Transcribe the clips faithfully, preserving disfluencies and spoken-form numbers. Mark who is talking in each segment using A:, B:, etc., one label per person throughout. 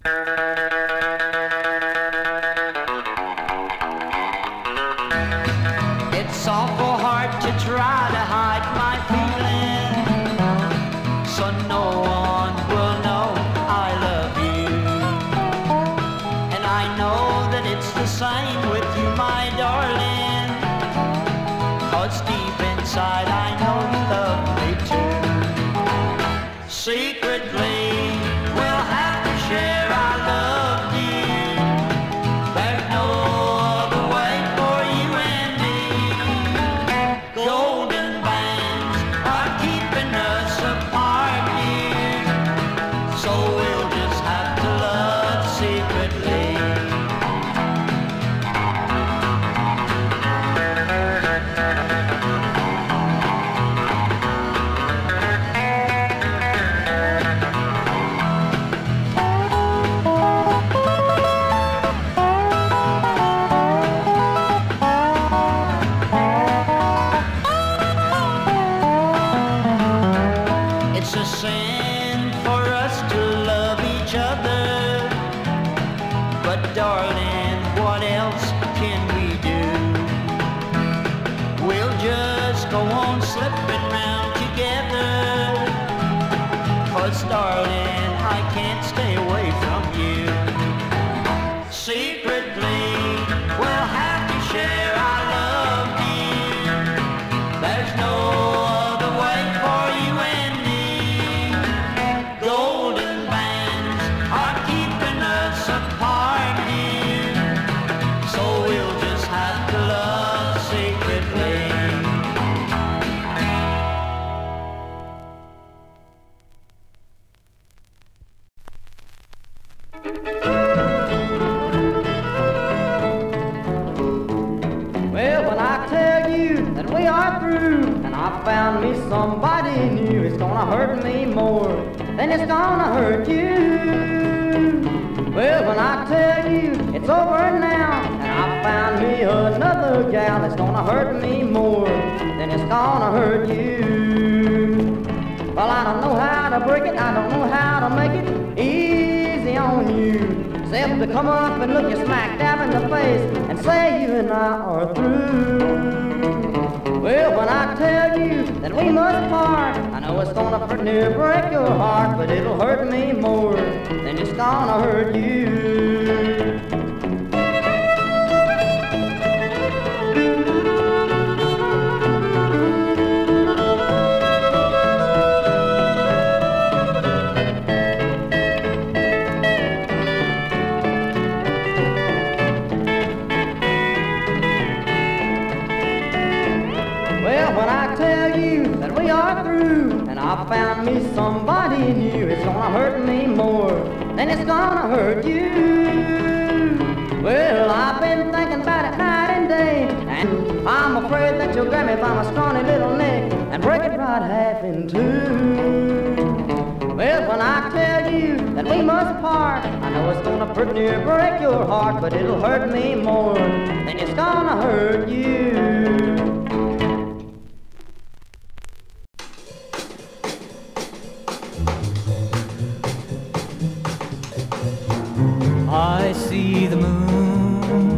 A: It's awful hard to try to hide my feelings, so no one will know I love you. And I know that it's the same with you, my darling, 'cause deep inside I know you love me too. Secretly, we'll have to share our love, dear. There's no other way for you and me. Golden bands are keeping us apart, dear, so we'll just have to love secretly. It's a sin for us to love each other, but darling, what else can we do? We'll just go on slipping round together, 'cause darling, I can't stay away from you. Secretly, we'll have to share our love, dear. There's no other way for you and me. Golden bands are keeping us apart, dear, so we'll just have to love secretly.
B: Well, when I tell you that we are through and I found me somebody new, it's gonna hurt me more than it's gonna hurt you. Well, when I tell you it's over now and I found me another gal, it's gonna hurt me more than it's gonna hurt you. Well, I don't know how to break it, I don't know how to make it easy on you, except to come up and look you smack dab in the face and say you and I are through. Well, when I tell you that we must part, I know it's gonna pretty near break your heart, but it'll hurt me more than it's gonna hurt you. Well, when I tell you that we are through and I found me somebody new, it's gonna hurt me more than it's gonna hurt you. Well, I've been thinking about it night and day, and I'm afraid that you'll grab me by my scrawny little neck and break it right half in two. Well, when I tell you that we must part, I know it's gonna pretty near break your heart, but it'll hurt me more than it's gonna hurt you.
C: I see the moon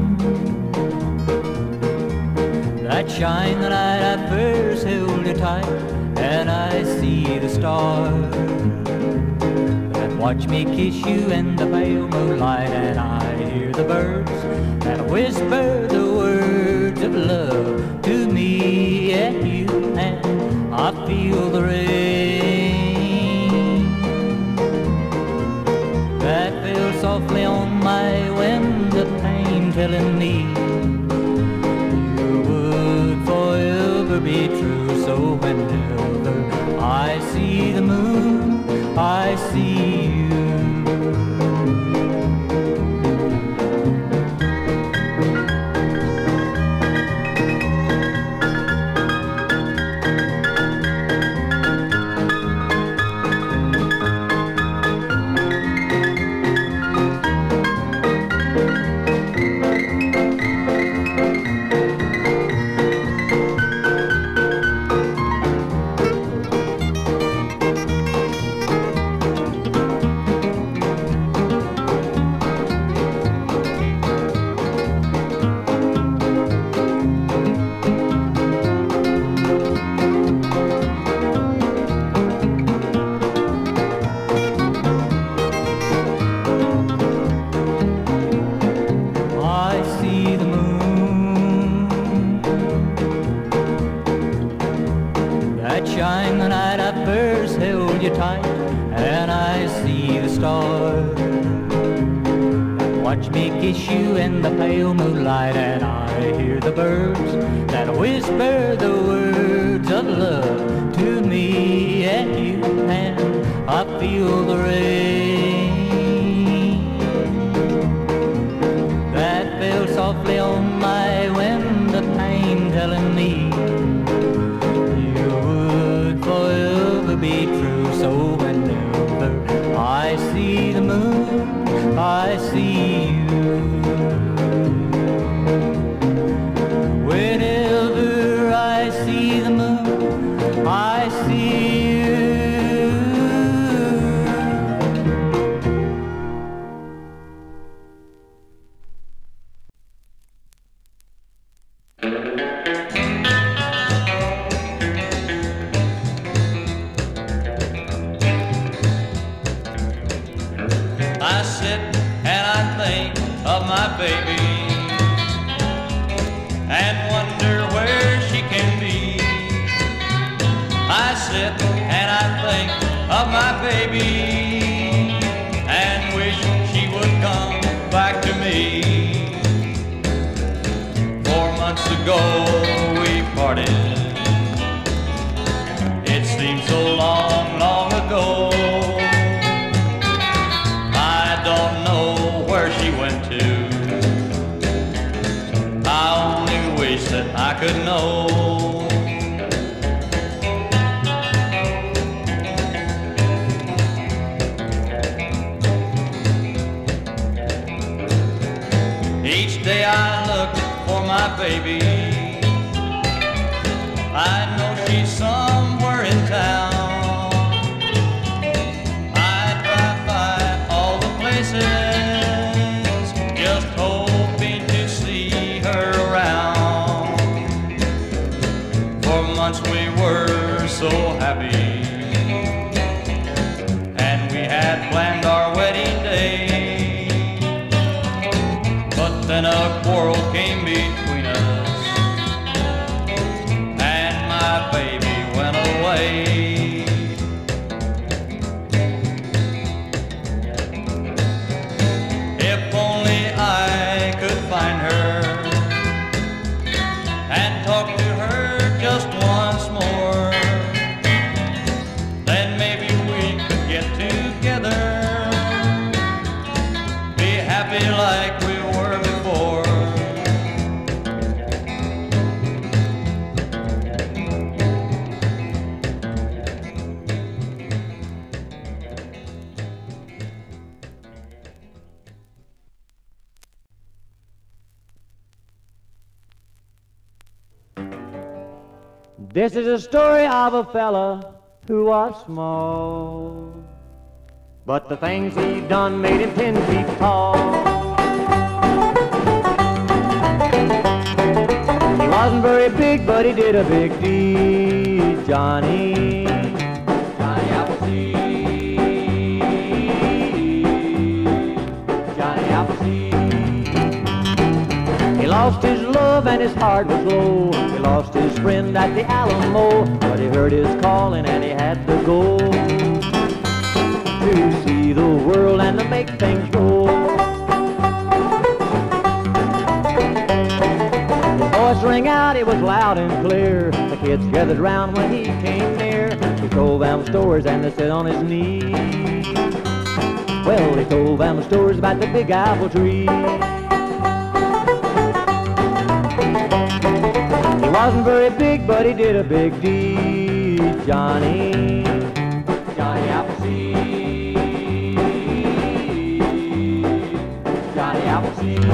C: that shine the night I first held you tight, and I see the stars that watch me kiss you in the pale moonlight, and I hear the birds that whisper the words of love to me and you, and I feel the rain that fell softly on my window pane, telling me you would forever be true. So whenever I see the moon, I see you. you tight and I see the stars. Watch me kiss you in the pale moonlight, and I hear the birds that whisper the words of love to me and you, and I feel the rain that fell softly on my window pane, telling me you would forever be true. So whenever I see the moon, I see you. Whenever I see the moon, I see you.
D: I sit and I think of my baby and wonder where she can be. I sit and I think of my baby and wish she would come back to me. Four months ago we parted. It seems so long, long ago. Don't know where she went to. I only wish that I could know. Each day I look for my baby. I know she's somewhere in town. Just hoping to see her around. For months we were so happy, and we had planned our wedding day. But then a quarrel came between us, and my baby went away. Find her and talk to her just once more, then maybe we could get together, be happy like we were before.
B: This is a story of a fella who was small, but the things he done made him ten feet tall. He wasn't very big, but he did a big deed, Johnny. Johnny Appleseed. Johnny Appleseed. He lost his love and his heart was low. He lost his friend at the Alamo, but he heard his calling and he had to go to see the world and to make things go. His voice rang out, it was loud and clear. The kids gathered round when he came near. He told them stories and they sat on his knee. Well, he told them stories about the big apple tree. He wasn't very big, but he did a big deed, Johnny. Johnny Appleseed. Johnny Appleseed.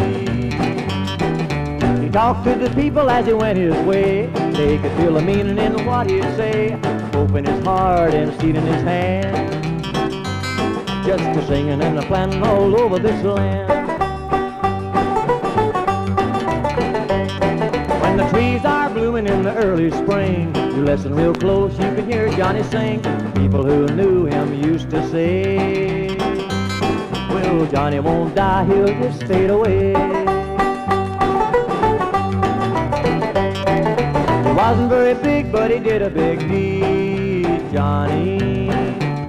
B: He talked to the people as he went his way. They could feel the meaning in what he'd say. Hope in his heart and seed in his hand. Just a singing and a planting all over this land. When the trees are blooming in the early spring, you listen real close, you can hear Johnny sing. People who knew him used to say, well, Johnny won't die, he'll just fade away. He wasn't very big, but he did a big deed, Johnny.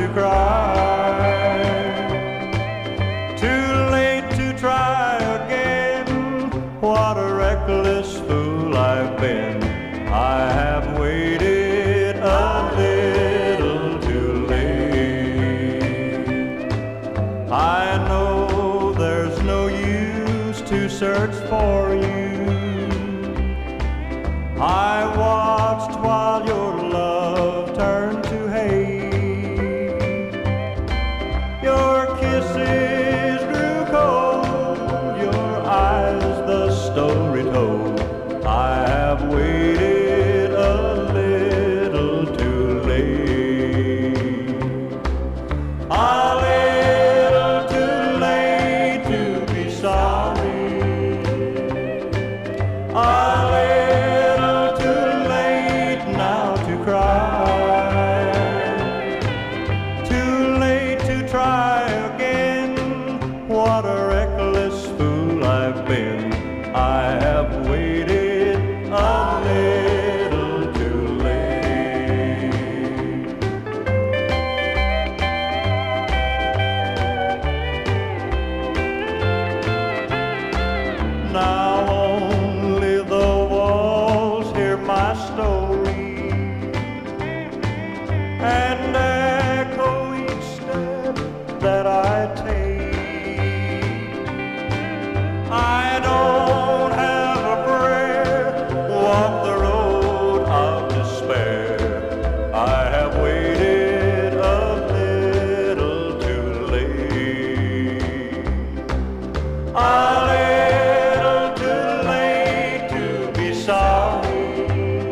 E: to cry. Too late to try again. What a reckless fool I've been. I have waited a little too late. I know there's no use to search for you. I watched while your love turned to hate. Your kisses grew cold, your eyes the story told. I have waited a little too late. A little too late to be sorry. A little too late now to cry. Too late to try again. What a reckless fool I've been. I have waited a little too late. Now only the walls hear my story and echo each step that I take. I don't have a prayer, walk the road of despair. I have waited a little too late. A little too late to be sorry.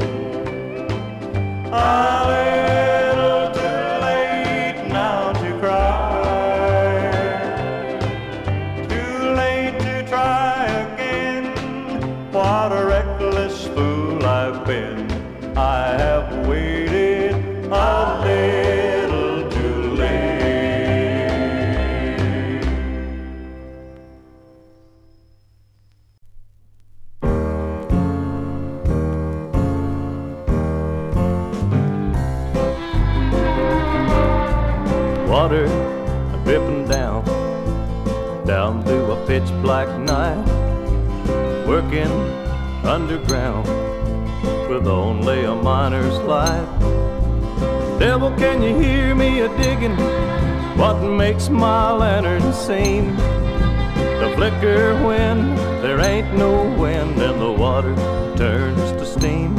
E: A little too late now to cry. Too late to try again. What a reckless fool I've been. I have waited a little too late.
F: Water dripping down, down through a pitch black night, working underground with only a miner's light. Devil, can you hear me a-digging? What makes my lantern sing? The flicker when there ain't no wind and the water turns to steam.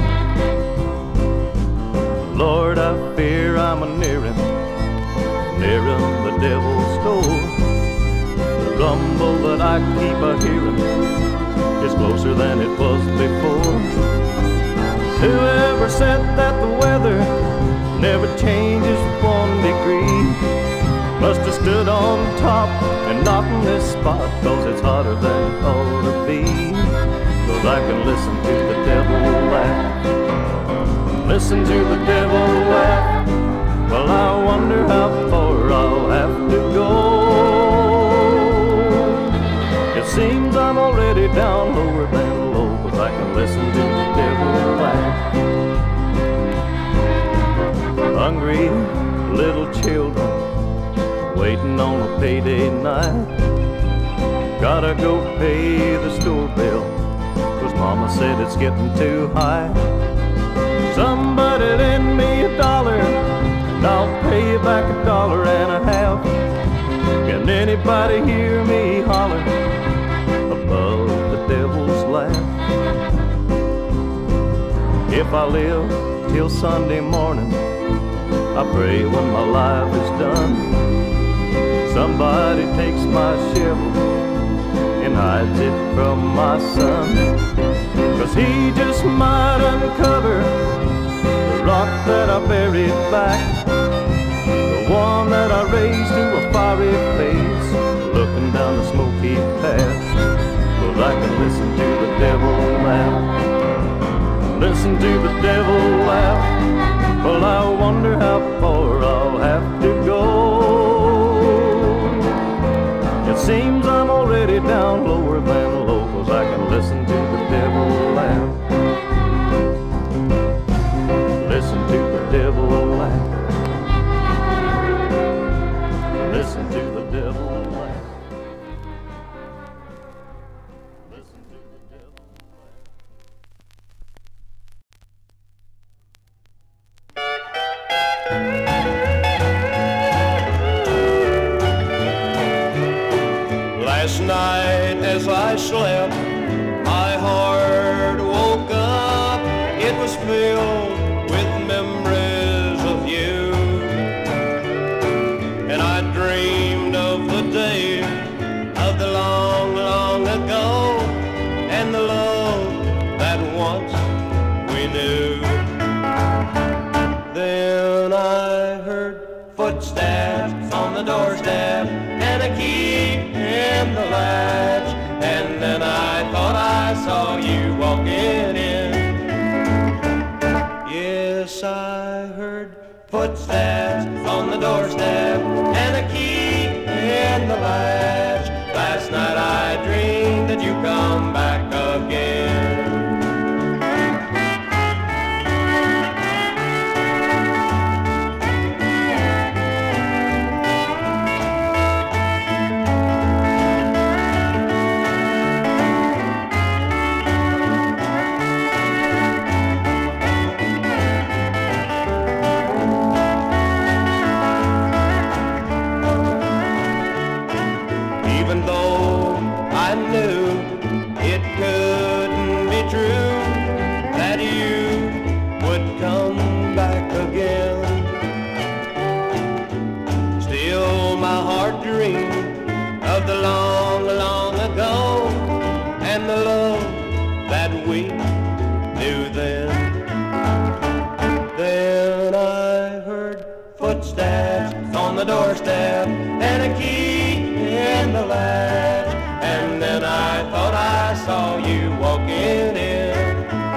F: Lord, I fear I'm a-nearing, nearing the devil's door. The rumble that I keep a-hearing is closer than it was before. Whoever said that the weather never changes one degree must have stood on top and not in this spot, 'cause it's hotter than it ought to be. 'Cause I can listen to the devil laugh, listen to the devil laugh. Well, I wonder how far I'll have to go. It seems I'm already down lower than low, 'cause I can listen to the devil laugh. Hungry little children waiting on a payday night. Gotta go pay the store bill, 'cause mama said it's getting too high. Somebody lend me a dollar, and I'll pay you back a dollar and a half. Can anybody hear me holler above the devil's laugh? If I live till Sunday morning, I pray when my life is done, somebody takes my shovel and hides it from my son. 'Cause he just might uncover the rock that I buried back, the one that I raised to a fiery place, looking down the smoky path. 'Cause I can listen to the devil laugh, listen to the devil laugh. Well, I wonder how far I'll have to go. It seems I'm already down lower than low, 'cause I can listen to the devil laugh, listen to the devil laugh.
D: footsteps on the doorstep, and a key in the latch. And then I thought I saw you walking in. Yes, I heard footsteps on the doorstep, and a key in the latch. Last night I dreamed that you come back again. Doorstep and a key in the latch, and then I thought I saw you walking in.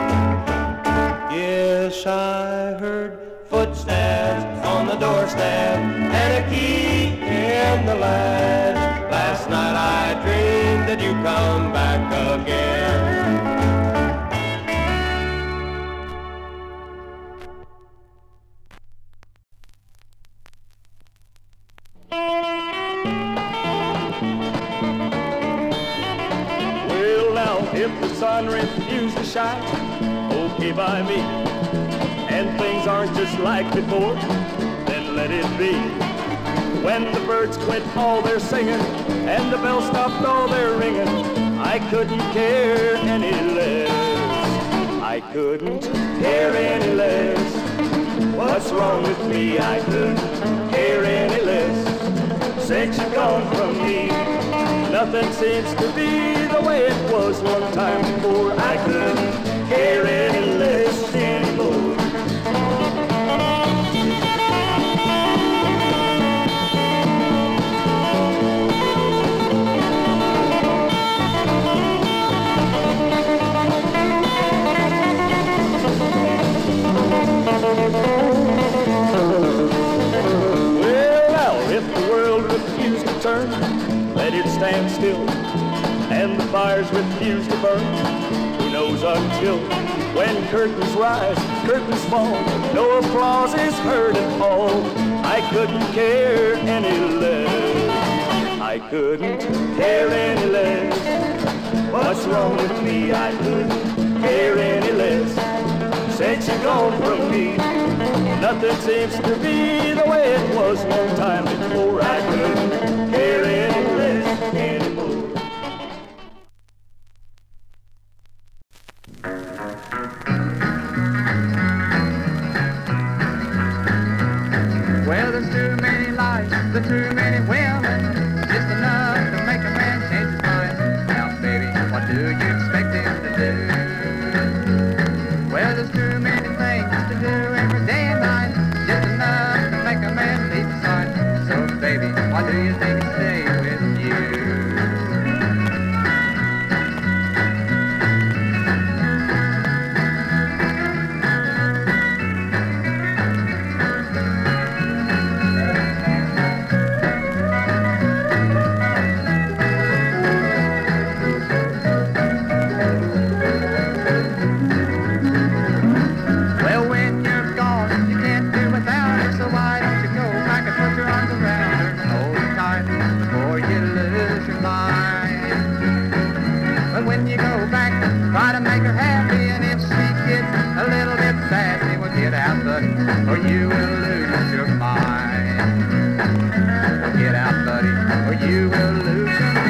D: Yes, I heard footsteps on the doorstep and a key in the latch. Last night I dreamed that you come back again.
F: If the sun refused to shine, okay by me, and things aren't just like before, then let it be. When the birds quit all their singing and the bells stopped all their ringing, I couldn't care any less. I couldn't care any less. What's wrong with me? I couldn't care any less. Since you've gone from me, nothing seems to be the way it was one time before. I couldn't care any less anymore. Well, now, if the world refused to turn, let it stand still, and the fires refuse to burn. Who knows until when curtains rise, curtains fall, no applause is heard at all. I couldn't care any less. I couldn't care any less. What's wrong with me? I couldn't care any less. Since you're gone from me, nothing seems to be the way it was one time before. I couldn't care any less anymore.
G: Well, there's too many lies, there's too many women, just enough to make a man change his mind. Now, baby, what do you expect him to do? Well, there's too many things to do every day and night, just enough to make a man leave his side. So, baby, why do you think he'd stay with you? Or you will lose your mind. Well, get out, buddy, or you will lose your mind.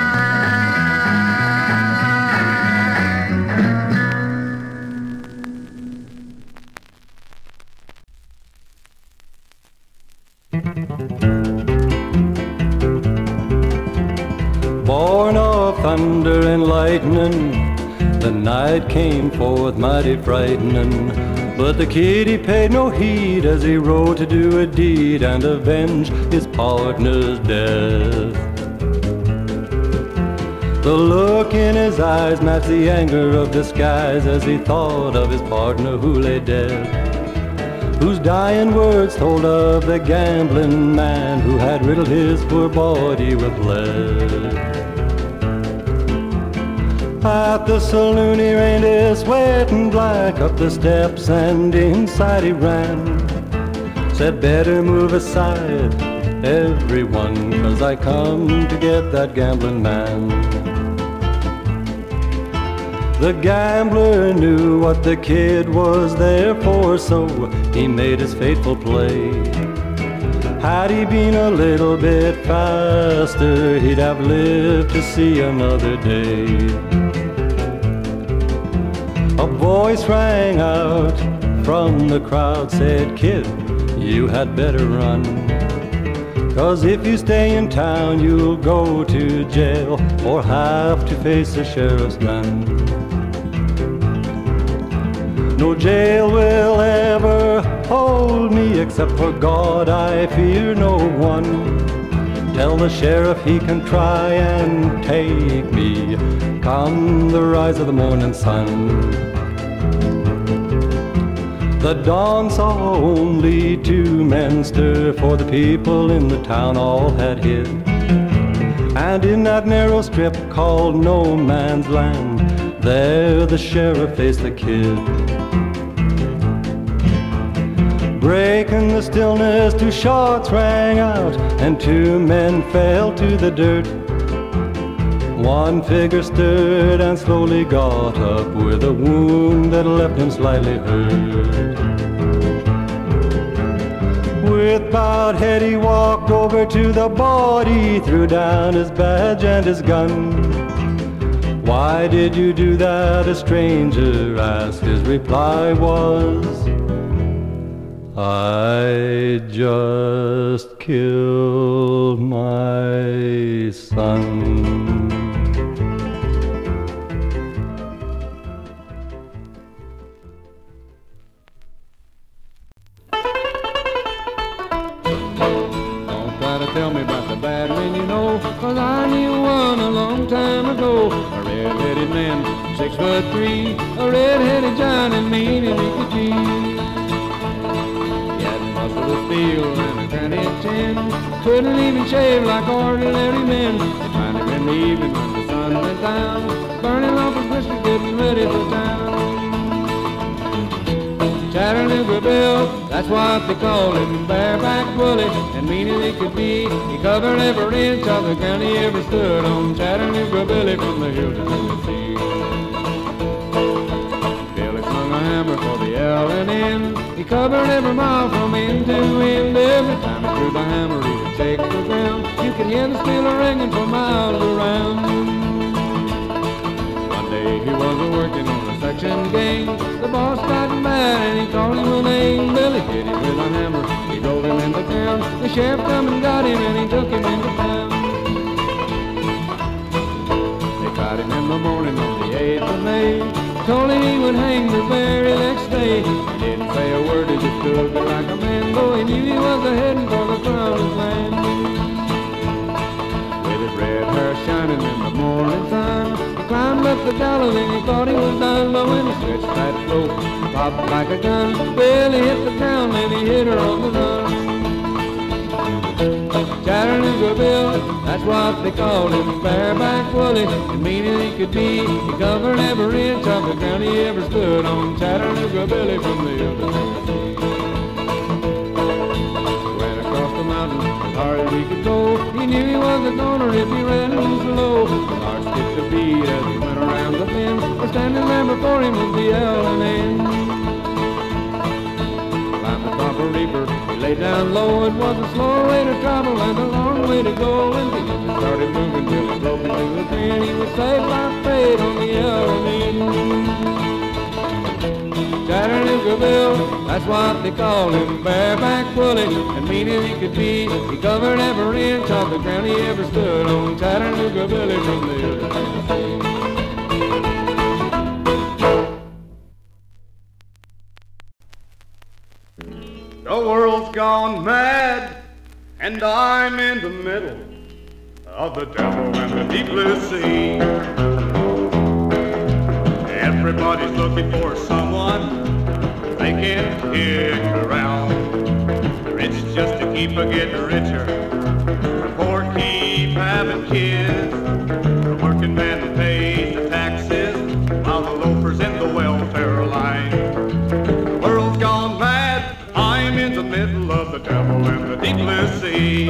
F: Born of thunder and lightning, the night came forth mighty frightening. But the kid, he paid no heed as he rode to do a deed and avenge his partner's death. The look in his eyes matched the anger of the skies as he thought of his partner who lay dead, whose dying words told of the gambling man who had riddled his poor body with lead. At the saloon he rained his sweating black up the steps, and inside he ran. Said, better move aside, everyone, 'cause I come to get that gambling man. The gambler knew what the kid was there for, so he made his fateful play. Had he been a little bit faster, he'd have lived to see another day. A voice rang out from the crowd, said, kid, you had better run, 'cause if you stay in town, you'll go to jail or have to face the sheriff's gun. No jail will ever hold me, except for God I fear no one. Tell the sheriff he can try and take me come the rise of the morning sun. The dawn saw only two men stir, for the people in the town all had hid. And in that narrow strip called No Man's Land, there the sheriff faced the kid. Breaking the stillness, two shots rang out, and two men fell to the dirt. One figure stirred and slowly got up with a wound that left him slightly hurt. With bowed head he walked over to the body, threw down his badge and his gun. Why did you do that? A stranger asked. His reply was, I just killed my son.
H: Tell me about the bad men you know, 'cause I knew one a long time ago. A red-headed man, six foot three, a red-headed giant and mean as he could be. He had muscle of steel and a granite chin, couldn't even shave like ordinary men. He finally in the evening when the sun went down, burning off his whiskers, getting ready for town. Chattanooga Bill, that's what they call him, bareback bully, and mean as he could be. He covered every inch of the ground he ever stood on. Chattanooga Billy from the hill to Tennessee. Billy slung a hammer for the L and N. He covered every mile from end to end. Every time he threw the hammer, he would take the ground. You could hear the steel ringing for miles around. One day he was working on a section gang. The boss got mad and he called him a name. Billy hit him with a hammer, he drove him into town. The sheriff come and got him and he took him into town. They caught him in the morning on the eighth of May, told him he would hang the very next day. He didn't say a word, he just stood there like a man, though he knew he was heading for the promised land. With his red hair shining in the morning sun, climbed up the gallows and he thought he was done, but when he stretched that rope, popped like a gun. Billy hit the town and he hit her on the run. Chattanooga Bill, that's what they called him, bareback bully, and mean as he could be. He covered every inch of the ground he ever stood on. Chattanooga Billy from the hill to Tennessee. Ran across the mountain as hard as he could go. He knew he was a goner if he ran too slow. His heart skipped a beat as he went around the fence, but standing there before him was the L and N. Climbed the top of Reaper, he lay down low. It was a slow way to travel and a long way to go. And the engine started moving till he broke into a grin. He was saved by fate on the L and N. Chattanooga Bill, that's what they called him, bareback bully, and mean as he could be. He covered every inch of the ground he ever stood on. Chattanooga Billy from the hill to Tennessee. gone mad, and I'm in the middle of the devil and the deep blue sea. Everybody's looking for someone they can kick around. The rich just to keep a getting richer, the poor keep having kids. The working man pays the taxes while the loafers in the welfare line. The world's gone mad, I'm in the middle of the devil and the deep blue sea.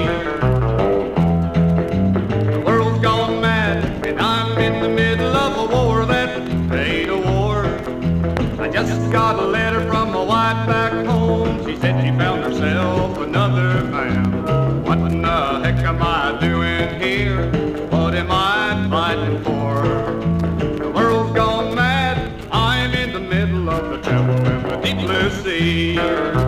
H: The world's gone mad, and I'm in the middle of a war that ain't a war. I just got a letter from my wife back home. She said she found herself another man. What in the heck am I doing here? What am I fighting for? The world's gone mad, I'm in the middle of the devil and the deep blue sea.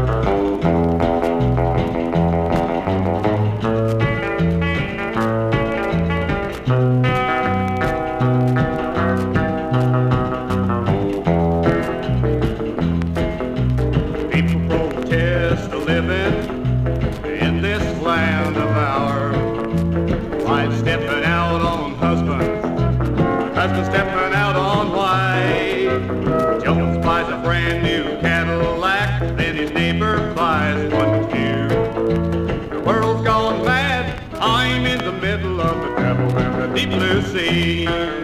H: Husband stepping out on white. Jones buys a brand new Cadillac, then his neighbor buys one too. The world's gone mad, I'm in the middle of the devil and the deep blue sea.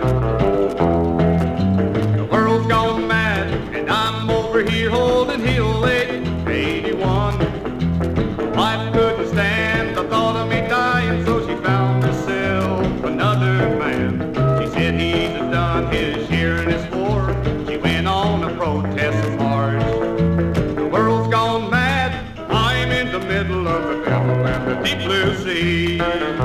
H: The world's gone mad, and I'm over here holding Hill eight eighty-one. The wife couldn't stand the thought of me dying, so she found herself another man. He's done his year in his war. She went on a protest march. The world's gone mad, I'm in the middle of the devil and the deep blue sea.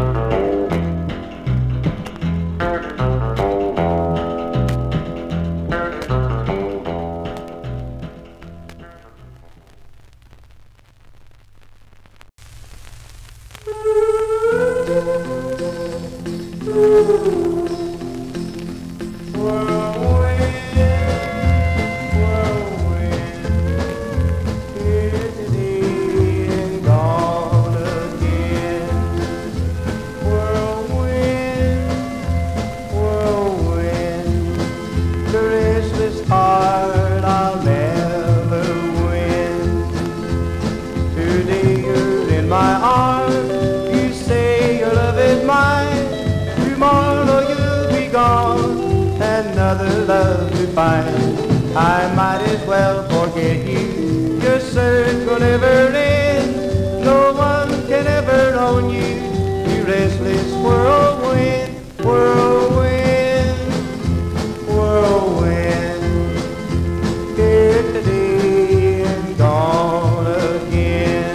I: Another love to find. I might as well forget you. Your search will never end. No one can ever own you. You restless whirlwind, whirlwind, whirlwind. Here today and gone again.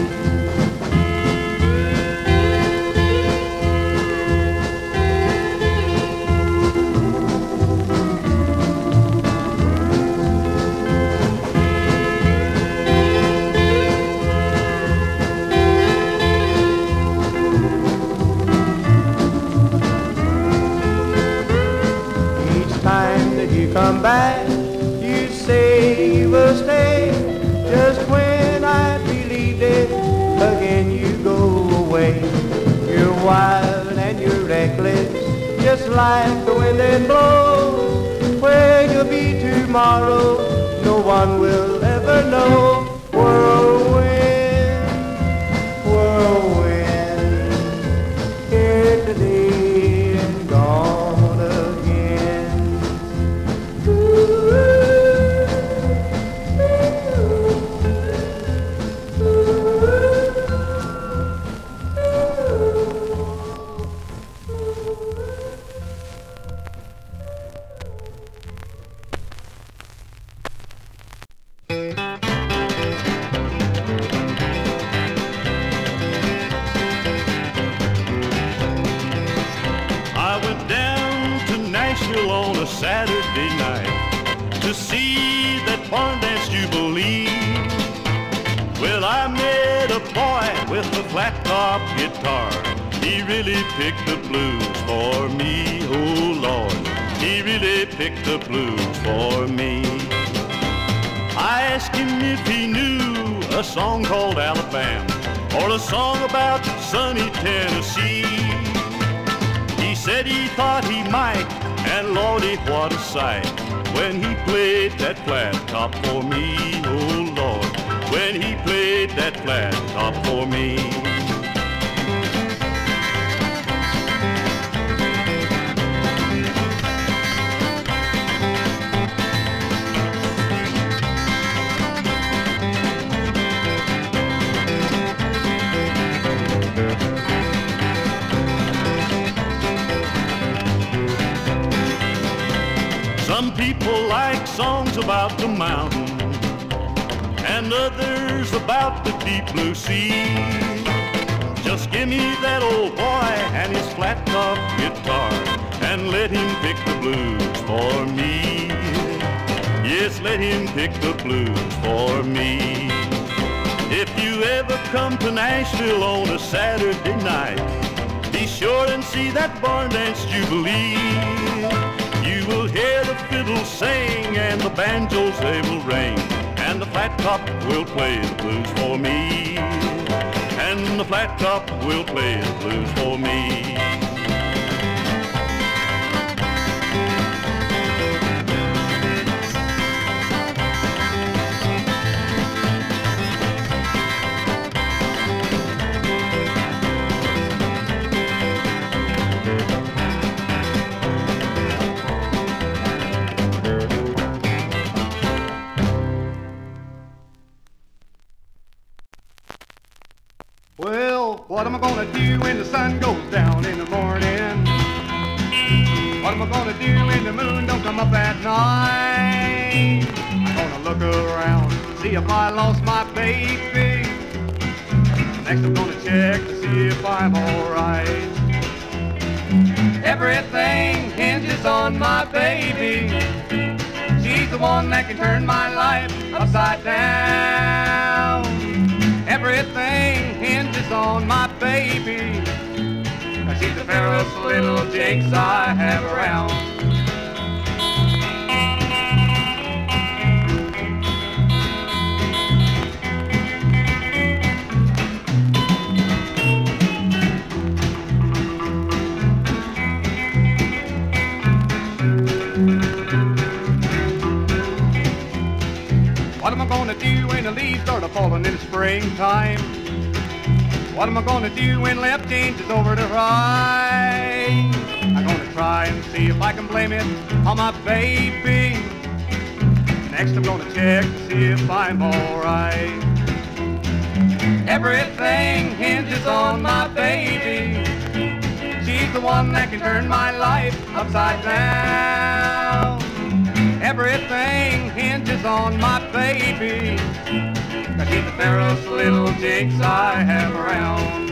I: Come back, you say you will stay. Just when I believed it, again you go away. You're wild and you're reckless, just like the wind that blows. Where you'll be tomorrow, no one will ever know. Whirlwind, whirlwind, here today and gone again.
E: On a Saturday night to see that barn dance jubilee. Well, I met a boy with a flat top guitar. He really picked the blues for me, oh Lord. He really picked the blues for me. I asked him if he knew a song called Alabama or a song about sunny Tennessee. He said he thought he might, and Lordy, what a sight when he played that flat top for me. Oh Lord, when he played that flat top for me. Some people like songs about the mountain, and others about the deep blue sea. Just give me that old boy and his flat top guitar, and let him pick the blues for me. Yes, let him pick the blues for me. If you ever come to Nashville on a Saturday night, be sure and see that barn dance jubilee. You will hear the fiddles sing and the banjos they will ring, and the flat top will play the blues for me. And the flat top will play the blues for me.
G: Well, what am I gonna do when the sun goes down in the morning? What am I gonna do when the moon don't come up at night? I'm gonna look around, see if I lost my baby. Next I'm gonna check to see if I'm alright. Everything hinges on my baby. She's the one that can turn my life upside down. Everything hinges on my baby. She's the fairest little jinx I have around. What am I gonna do when the leaves start a-falling in the springtime? What am I gonna do when left changes over to right? I'm gonna try and see if I can blame it on my baby. Next I'm gonna check to see if I'm alright. Everything hinges on my baby. She's the one that can turn my life upside down. Everything hinges on my baby. Cause she's the fairest little jinx I have around.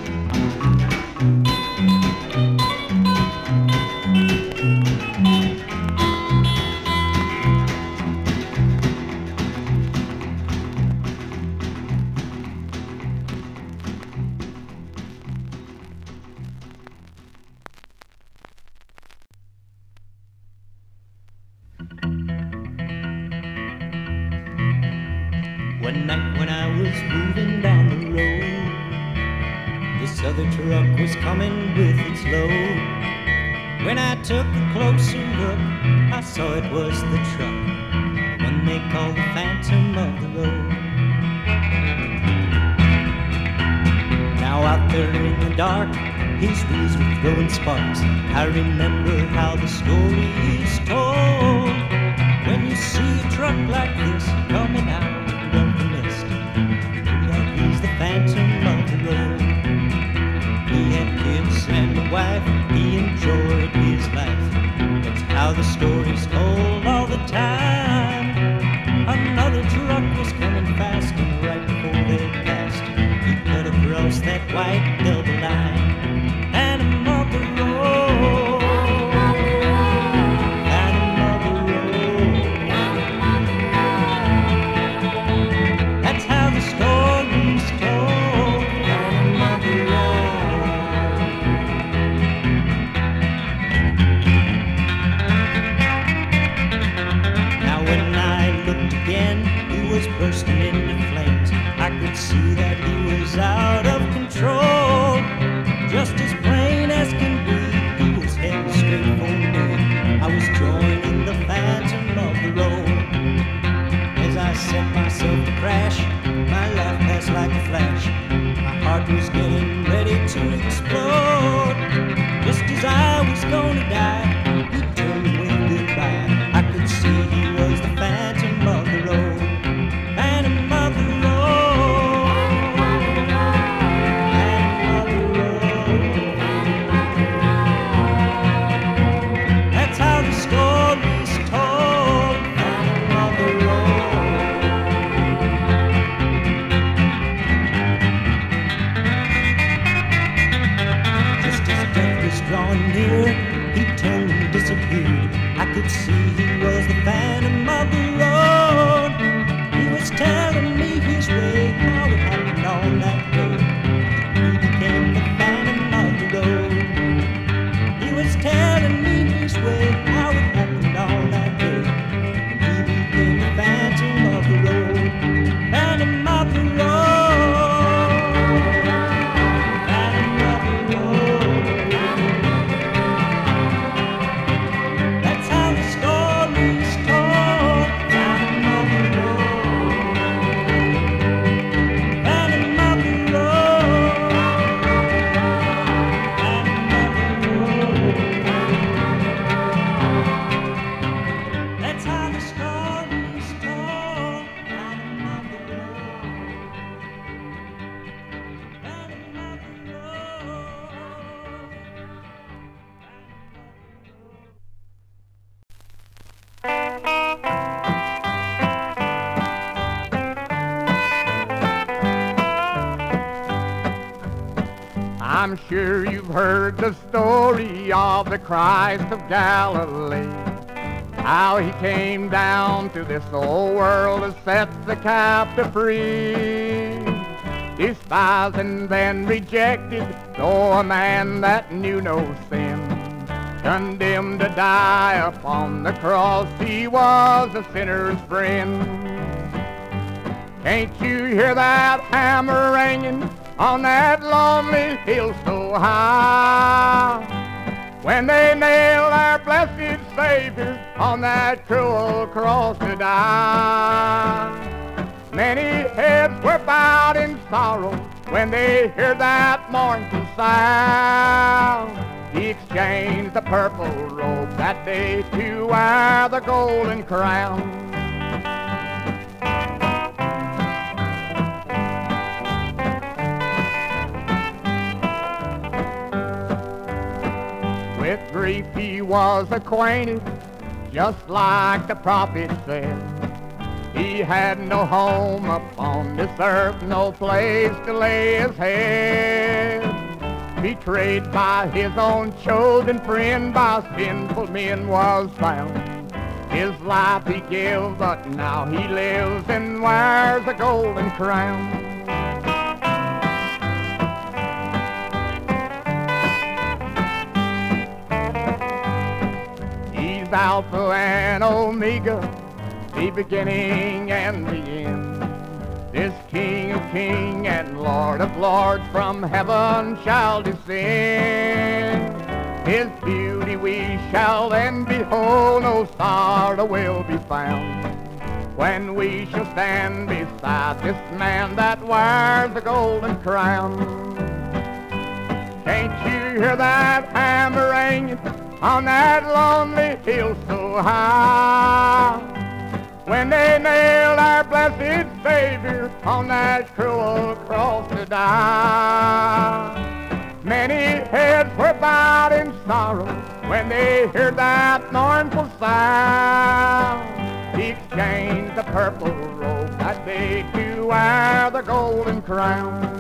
C: One night when I was moving down the road, this other truck was coming with its load. When I took a closer look, I saw it was the truck, one they call the Phantom of the Road. Now out there in the dark, his wheels were throwing sparks. I remember how the story is told. When you see a truck like this coming out of the mist, yeah, he's the Phantom of the Road. He had kids and a wife, he enjoyed his life. That's how the story's told all the time. Another truck was coming fast, and right before they passed, he cut across that white double line. Phantom of the Road, Phantom of the Road. That's how the story's told. Phantom of the Road. Now when I looked again,
J: here, he turned and disappeared. I could see he was the phantom of the road. He was telling me his way, how it happened on that day. He became the phantom of the road. He was telling me his way, how it happened on that day. And he became the phantom of the road. Phantom of the road. Phantom of the road. That's how the story's told. Phantom of the road. Phantom of the road. That's how the story's told. Phantom of the road. Phantom of the
I: I'm sure you've heard the story of the Christ of Galilee, how he came down to this old world to set the captive free, despised and then rejected, though a man that knew no sin, condemned to die upon the cross. He was a sinner's friend. Can't you hear that hammer ringing on that lonely hill so high, when they nailed our blessed Savior on that cruel cross to die? Many heads were bowed in sorrow when they heard that mournful sound. He exchanged the purple robe that day to wear the golden crown. With grief he was acquainted, just like the prophet said. He had no home upon this earth, no place to lay his head. Betrayed by his own chosen friend, by sinful men was found. His life he gave, but now he lives and wears a golden crown. Alpha and Omega, the beginning and the end. This King of kings and Lord of lords from heaven shall descend. His beauty we shall then behold, no sorrow will be found, when we shall stand beside this man that wears the golden crown. Can't you hear that hammer ringing on that lonely hill so high, when they nailed our blessed Savior on that cruel cross to die? Many heads were bowed in sorrow when they heard that mournful sound. He exchanged the purple robe that day to wear the golden crown.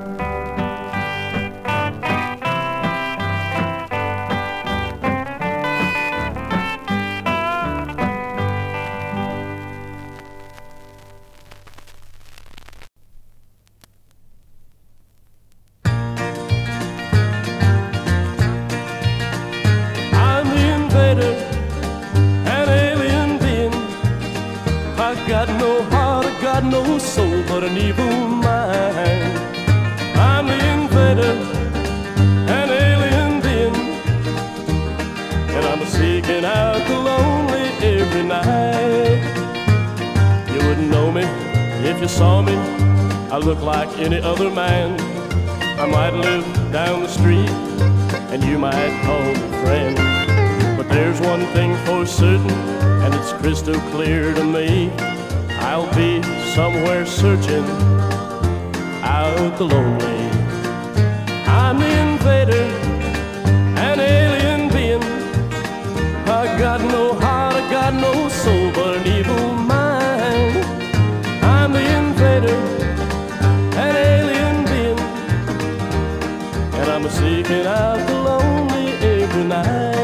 F: Got no heart, I got no soul, but an evil mind. I'm the invader, an alien being, and I'm seeking out the lonely every night. You wouldn't know me if you saw me. I look like any other man. I might live down the street, and you might call me friend. But there's one thing for certain, and it's crystal clear to me. I'll be somewhere searching out the lonely. I'm the invader, an alien being. I got no heart, I got no soul, but an evil mind. I'm the invader, an alien being, and I'm seeking out the lonely every night.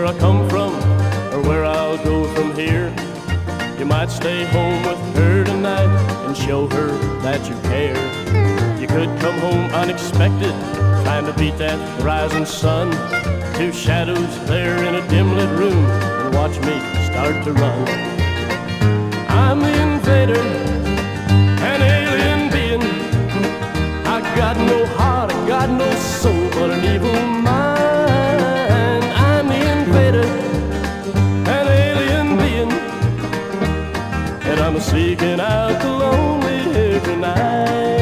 F: where I come from or where I'll go from here. You might stay home with her tonight and show her that you care. You could come home unexpected, trying to beat that rising sun. Two shadows there in a dim lit room, and watch me start to run. I'm the invader, an alien being. I got no heart, I got no soul, but an evil mind. I'm the invader, an alien being, and I'm seeking out the lonely every night.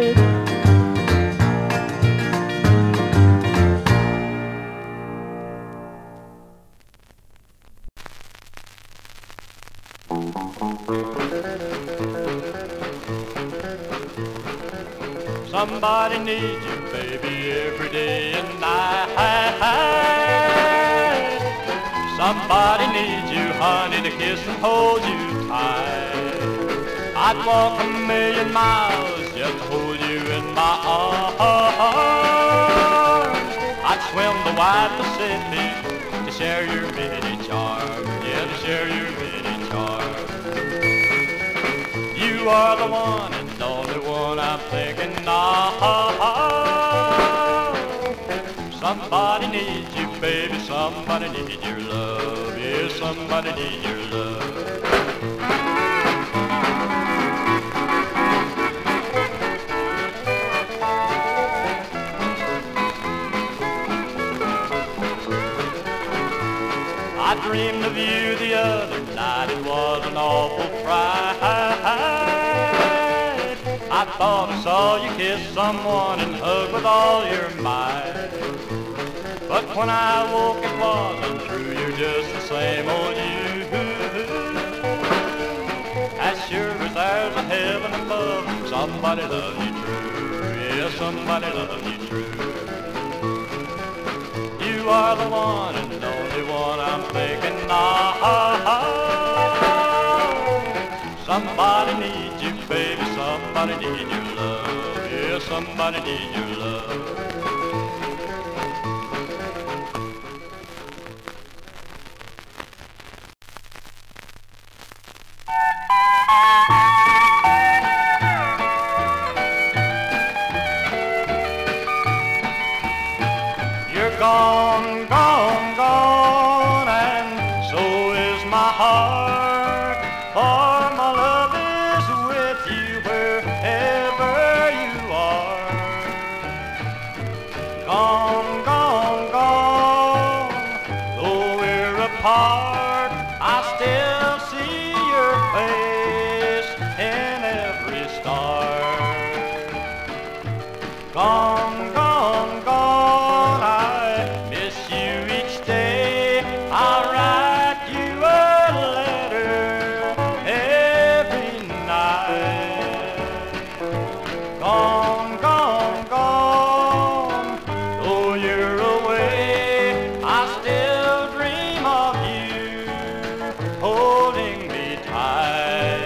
D: Somebody needs you, baby, every day and night. Somebody needs you, honey, to kiss and hold you tight. I'd walk a million miles just to hold you in my arms. I'd swim the wide Pacific to share your many charms. Yeah, to share your many charms. You are the one and only one I'm thinking of. Somebody needs you, baby, somebody needs your love. Yeah, somebody needs your love. I dreamed of you the other night, it was an awful fright. I thought I saw you kiss someone and hug with all your might. But when I woke it wasn't true, you're just the same old you. As sure as there's a heaven above, somebody loves you true. Yeah, somebody loves you true. You are the one and only one I'm thinking of. Somebody needs you, baby, somebody needs your love. Yeah, somebody needs your love. You're gone, gone, gone, and so is my heart. For my love is with you wherever you are. Gone, gone, gone, though we're apart, I still see your face in every star. Gone, gone, gone, I miss you each day. I'll write you a letter every night. Gone, gone, gone, though you're away, I still dream of you holding me tight.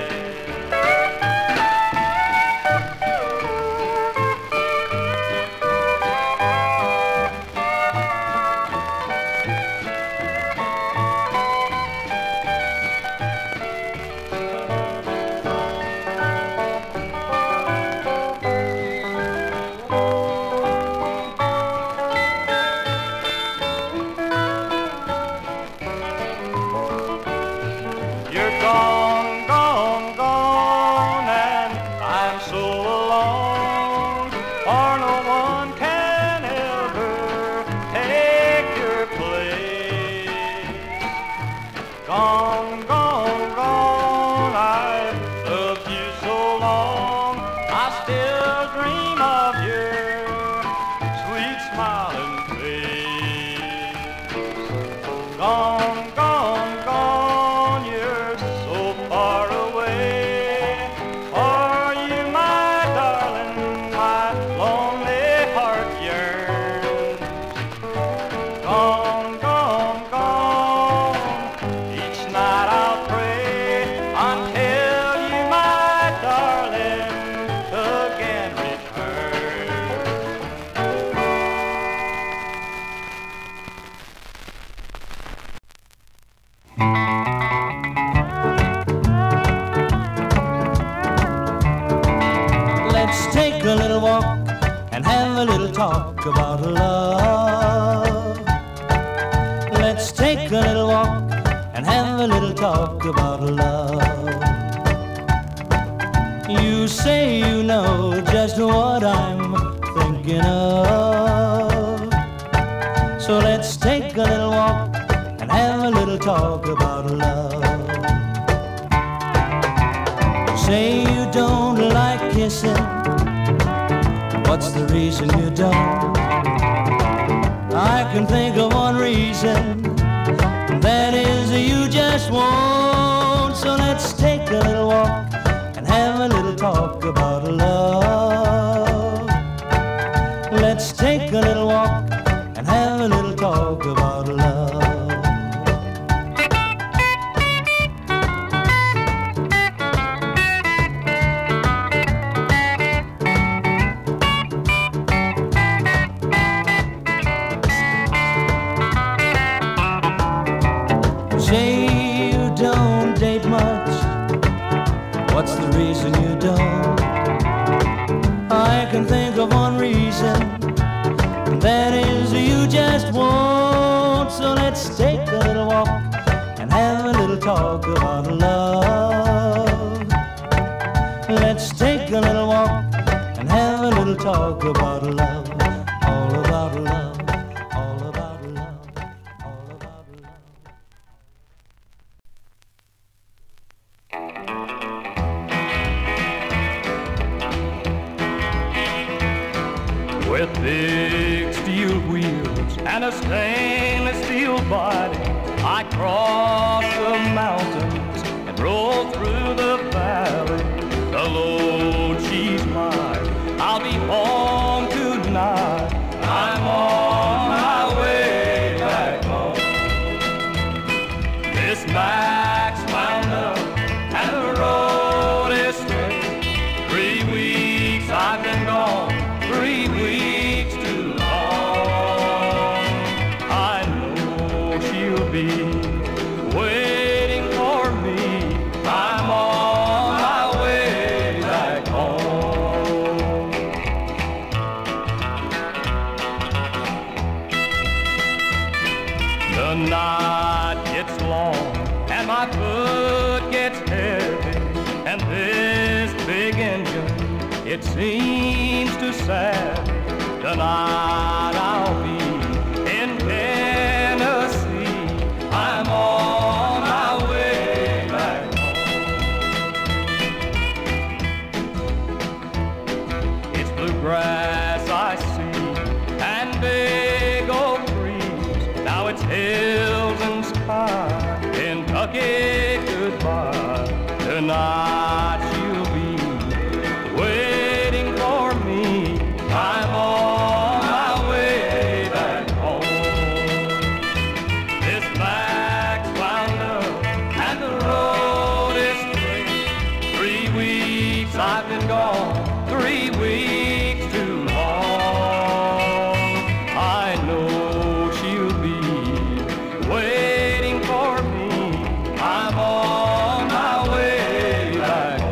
C: and have a little talk about love. Let's take a little walk and have a little talk about love. You say you know just what I'm thinking of, so let's take a little walk and have a little talk about love. You say you don't like kissing, what's the reason you don't? I can think of one reason, that is you just won't. So let's take a little walk and have a little talk about love. Let's take a little walk and have a little talk about love. Say you don't date much, what's the reason you don't? I can think of one reason, that is you just won't. So let's take a little walk and have a little talk about love. Let's take a little walk and have a little talk about love. All about love, all about love, all about love.
F: With big steel wheels and a stainless steel body, I crossed the mountains and rolled through the valley. The load, she's mine, I'll be home tonight. I'm on my way back home. This Max wound up and the road is straight. Three weeks I've been gone, three weeks too long. I know she'll be waiting for me. I'm on my way back home. The night gets long and my foot gets heavy, and this big engine, it seems to sad. Tonight I'll be in Tennessee. I'm on my way back home. It's bluegrass I see and big oak trees. Now it's hills and sky. Kentucky, goodbye. Tonight she'll be waiting for me. I'm on my way back home. This back's wound up and the road is straight. Three weeks I've been gone, three weeks too long. I know she'll be waiting for me. I'm on my way back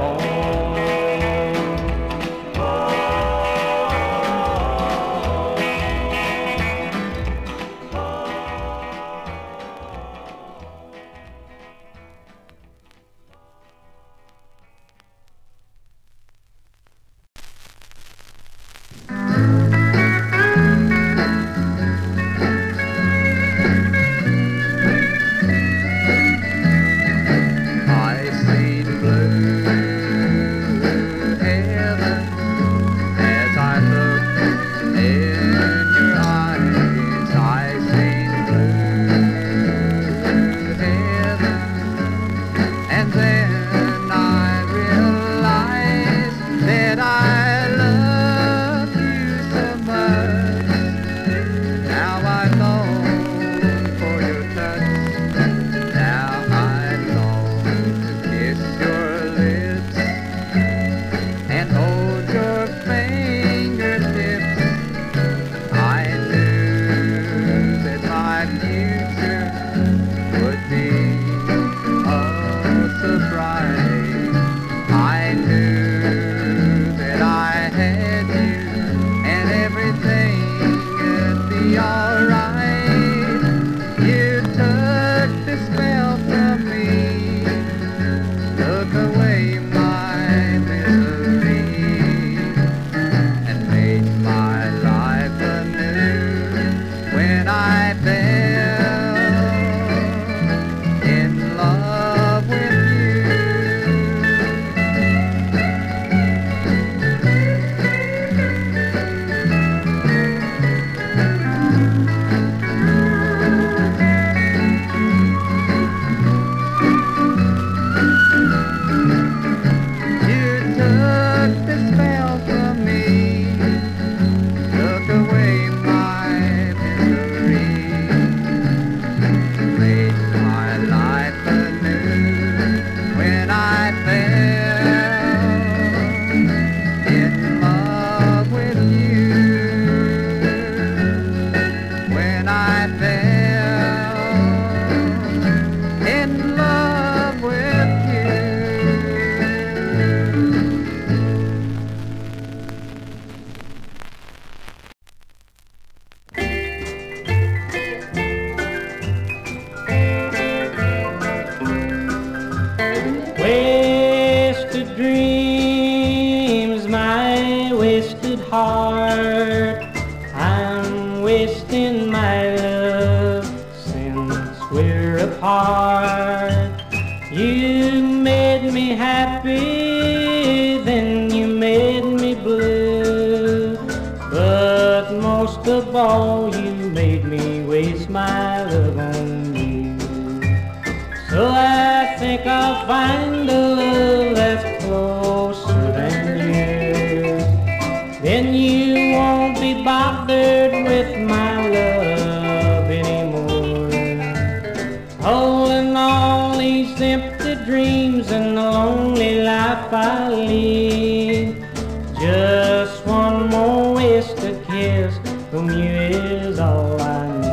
K: heart. I'm wasting my love since we're apart. You made me happy, then you made me blue. But most of all, you made me waste my love on you. So I think I'll find a love that's closer than yours. Then you won't be bothered with my love anymore. Holding all these empty dreams and the lonely life I lead. Just one more wasted kiss from you is all I need.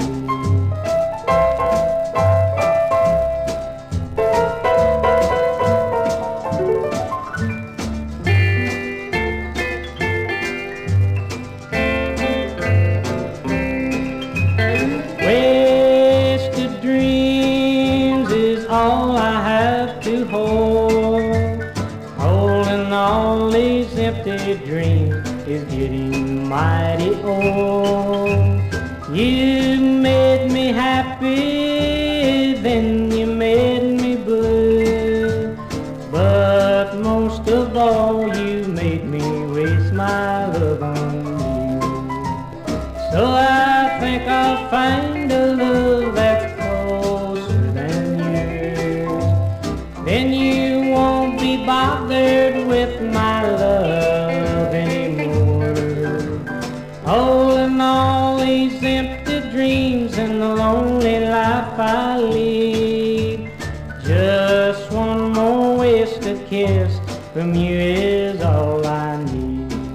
K: Wasted dreams is all I have to hold. Holding all these empty dreams is getting mighty old. You made me happy, then you made me blue. But most of all, you made me waste my love on you. So I think I'll find a love that's closer than yours. Then you won't be bothered with my love anymore. Holding all these empty dreams and the lonely life I lead. Just one more wasted kiss from you is all I need.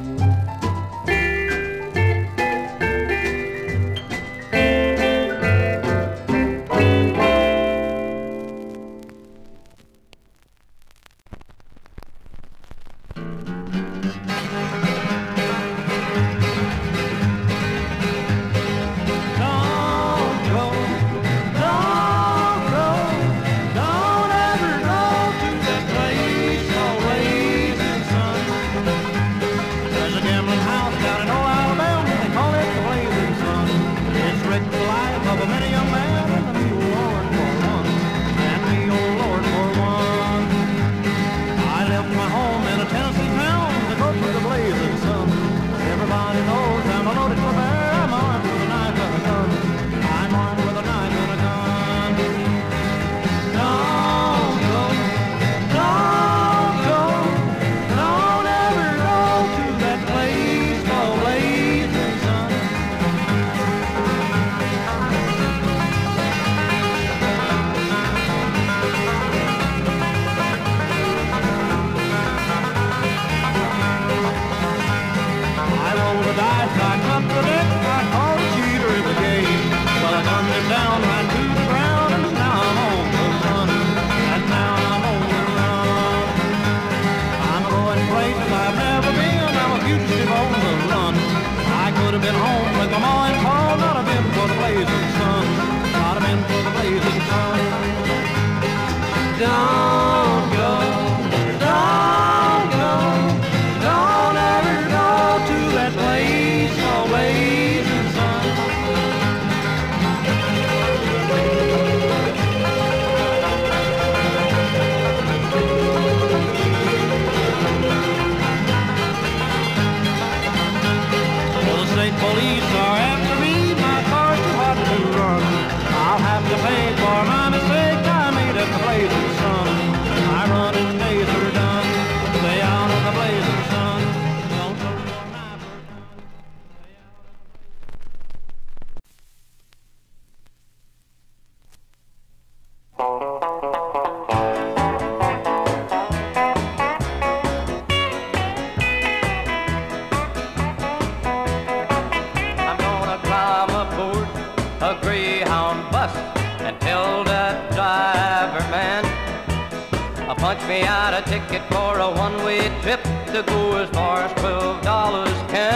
L: Punch me out a ticket for a one-way trip to go as far as twelve dollars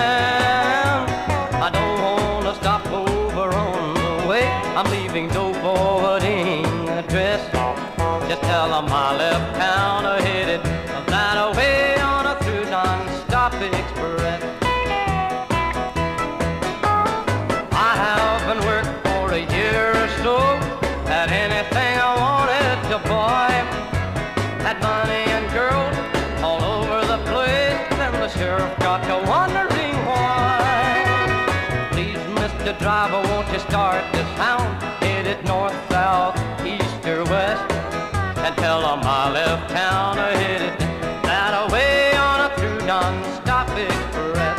L: can. I don't want to stop over on the way. I'm leaving no forwarding address. Just tell them I left town or headed that away on a through non-stop express. driver, won't you start this hound? Hit it north, south, east or west, and tell them I left town. I hit it that way on a true non-stop express.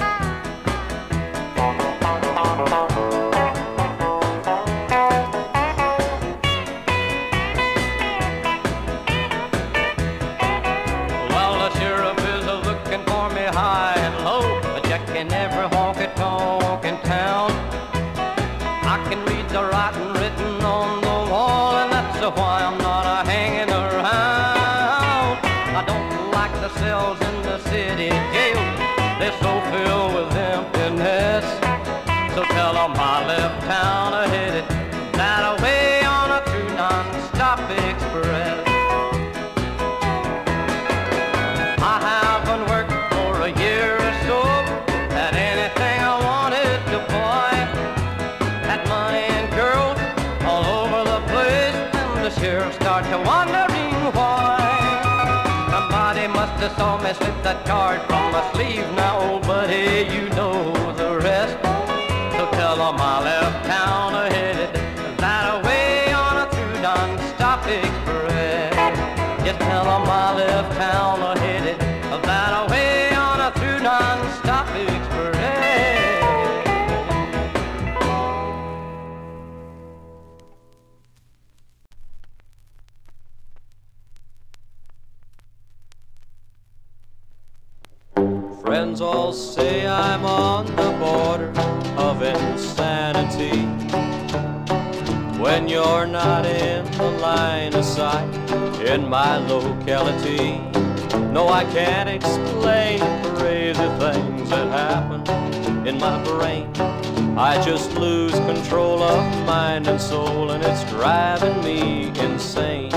L: Well, the sheriff is looking for me high and low, checking every honky-tonk in town. I can read the writing written on the wall, and that's why I'm not a hanging around. I don't like the cells in the city jail, they're so filled with emptiness. So tell them I left town, I hit it that way on a true non-stop express. I haven't worked for a year or so, had anything I wanted to buy, had money and girls all over the place, and the sheriff started wondering why. Somebody must have saw me slip that card from my sleeve. Now, old buddy, you know the rest. So tell them I left town, I headed that way on a true non-stop express. Just tell them I left town, I headed that way on a true non-stop express.
F: Friends all say I'm on the border of insanity. When you're not in the line of sight in my locality. No, I can't explain the crazy things that happen in my brain. I just lose control of mind and soul, and it's driving me insane.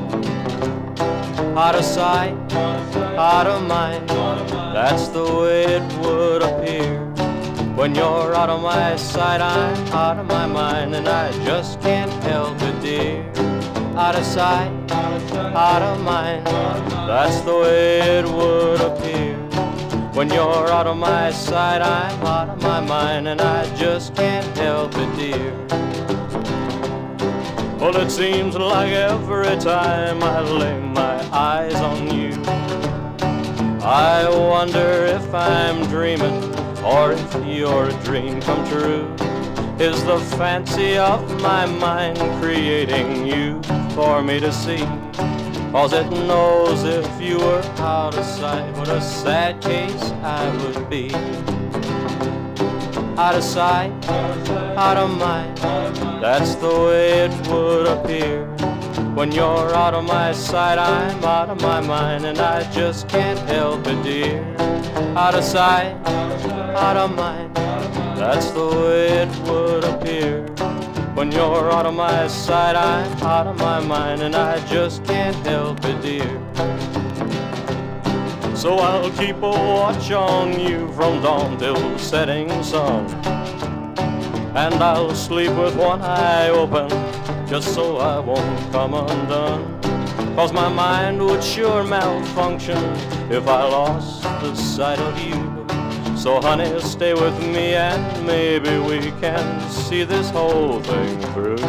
F: Out of sight, out of mind, that's the way it would appear. When you're out of my sight, I'm out of my mind, and I just can't help it, dear. Out of sight, out of mind, that's the way it would appear. When you're out of my sight, I'm out of my mind, and I just can't help it, dear. Well, it seems like every time I lay my eyes on you, I wonder if I'm dreaming or if your dream come true. Is the fancy of my mind creating you for me to see? 'Cause it knows if you were out of sight, what a sad case I would be. Out of sight, out of mind, that's the way it would appear. When you're out of my sight, I'm out of my mind, and I just can't help it, dear. Out of sight, out of mind, that's the way it would appear. When you're out of my sight, I'm out of my mind, and I just can't help it, dear. So I'll keep a watch on you from dawn till setting sun, and I'll sleep with one eye open, just so I won't come undone. 'Cause my mind would sure malfunction if I lost the sight of you. So honey, stay with me and maybe we can see this whole thing through.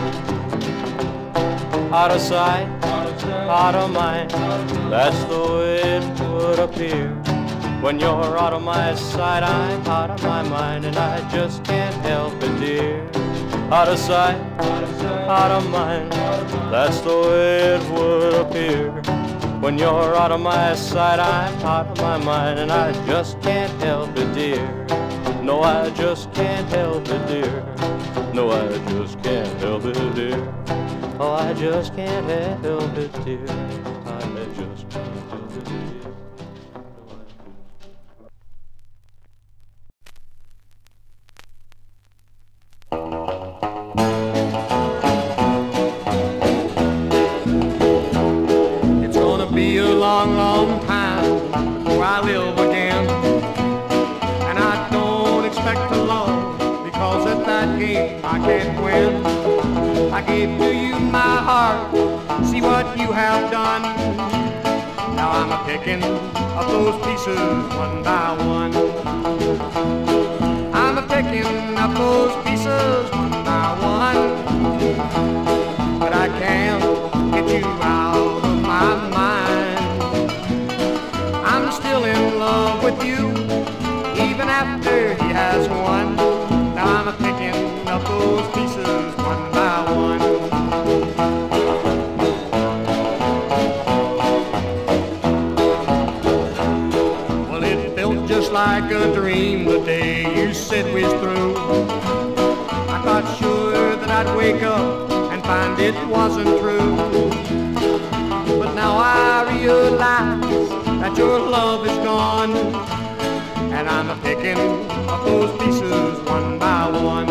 F: Out of sight, out of mind, that's the way it would appear. When you're out of my sight, I'm out of my mind, and I just can't help it, dear. Out of sight, out of mind, that's the way it would appear. When you're out of my sight, I'm out of my mind, and I just can't help it, dear. No, I just can't help it, dear. No, I just can't help it, dear. Oh, I just can't help it, dear. I just can't help it, dear.
G: It's gonna be a long, long time before I live again, and I don't expect to love, because at that game I can't win. I gave to you my heart, see what you have done. Now I'm a picking up those pieces one by one. I'm a picking up those pieces has one. Now I'm a picking up those pieces one by one. Well, it felt just like a dream the day you said we was through. I thought sure that I'd wake up and find it wasn't true. But now I realize that your love is gone, and I'm a picking up those pieces one by one.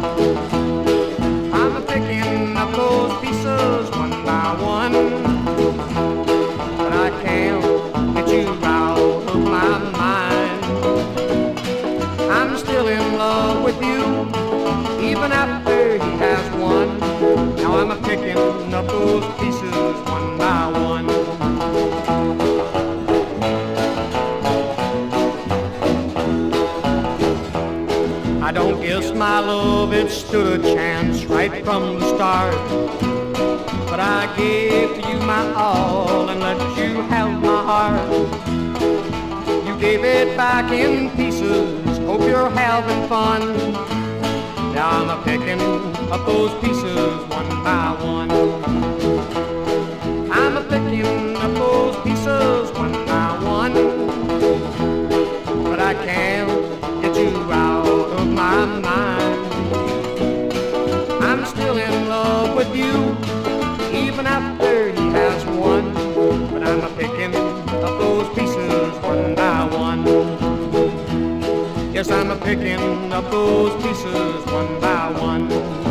G: I'm a picking up those pieces one by one, but I can't get you out of my mind. I'm still in love with you, even after he has one. Now I'm a picking up those pieces one by one. I don't guess my love it stood a chance right from the start, but I gave to you my all and let you have my heart. You gave it back in pieces, hope you're having fun. Now I'm a picking up those pieces one by one. I'm a picking up those pieces one by one, but I can't get you out of my mind. I'm still in love with you, even after he has one, but I'm a picking up those pieces one by one. Yes, I'm a picking up those pieces one by one.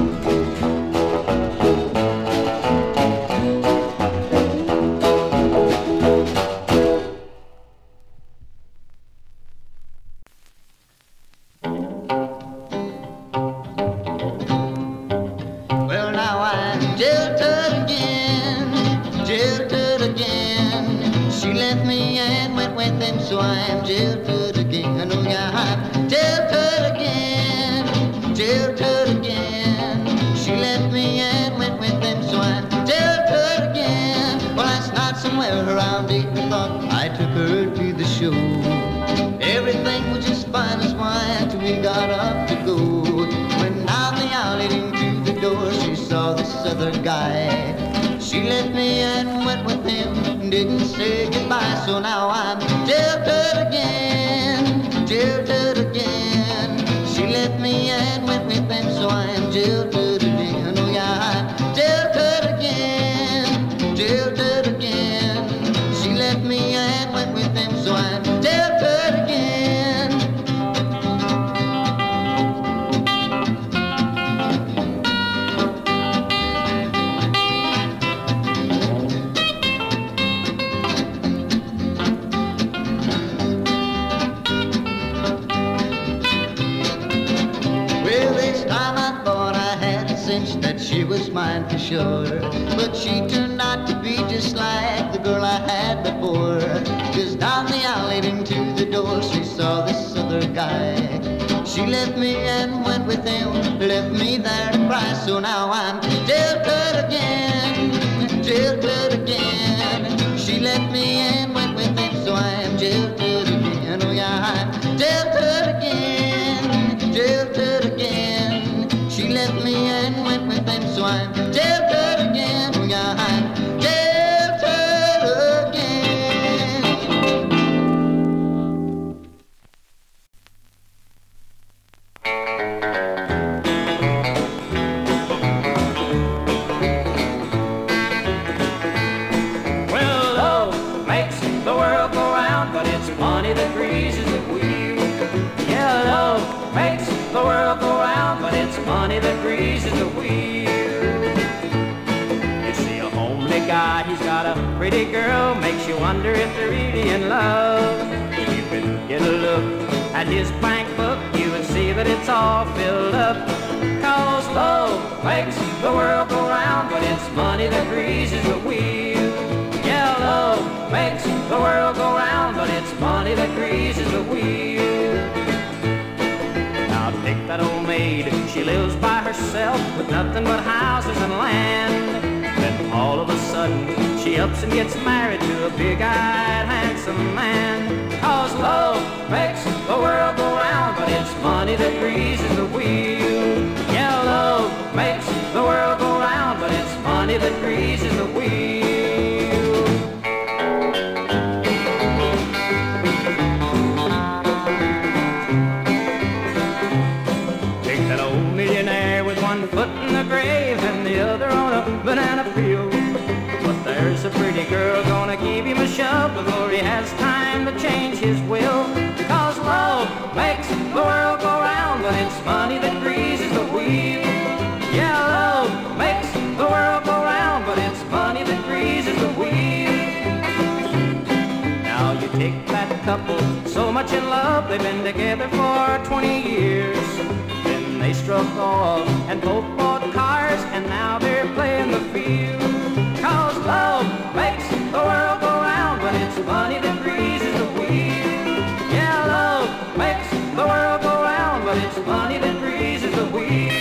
M: Well, now I'm jilted again, jilted again. She left me and went with him, so I'm jilted again. Oh, yeah, I'm jilted again, jilted again. She left me and went with him, so I'm jilted again. Well, last night somewhere around eight o'clock, I took her to the show. Everything was just fine as wine till we got up to go. When down the alley into the door, she saw this other guy. She left me and went with him, didn't say goodbye. So now I'm jilted again, jilted again. She left me and went with him, so I'm jilted again. Oh yeah, I'm jilted again, jilted again. She left me and went with him, so I'm jilted again. That she was mine for sure, but she turned out to be just like the girl I had before. Cause down the alley into the door, she saw this other guy. She left me and went with him, left me there to cry. So now I'm jilted again, jilted again. She left me and went with him, so I'm jilted again. Oh yeah, I'm jilted again, jilted again. She left me and went with him, so I'm jilted again. Oh yeah, I'm jilted again.
C: Well, love makes the world go round, but it's money that greases the wheel. Yeah, love makes the world go round, but it's money that greases the wheel. You see a homely guy, he's got a pretty girl, makes you wonder if they're really in love. You can get a look at his bank book, you would see that it's all filled up. Cause love makes the world go round, but it's money that greases the wheel. Yeah, love makes the world go round, but it's money that greases the wheel. Now take that old maid, she lives by herself with nothing but houses and land. Then all of a sudden she ups and gets married to a big-eyed handsome man. Cause love makes the world go round, but it's
A: money that greases the wheel. Yeah, love makes the world go round, but it's money that greases the wheel. Take that old millionaire with one foot in the grave and the other on a banana peel. But there's a pretty girl gonna give him a shove before he has time to change his will. Cause love makes the world go round, but it's money that greases the wheel. Yeah, love makes the world go round, but it's money that greases the wheel. Now you take that couple so much in love, they've been together for twenty years. Then they struck off and both bought cars, and now they're playing the field. Cause love makes the world go round, but it's money that greases the wheel. Yeah, love makes the world go round, but it's money that greases the wheel.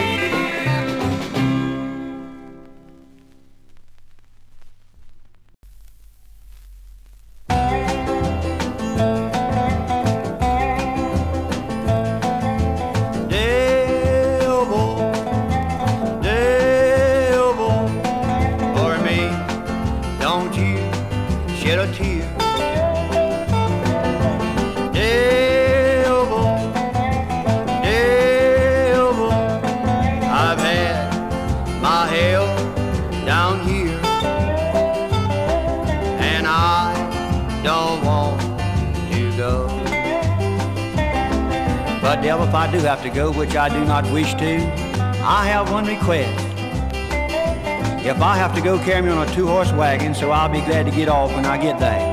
N: But devil, if I do have to go, which I do not wish to, I have one request. If I have to go, carry me on a two-horse wagon, so I'll be glad to get off when I get there.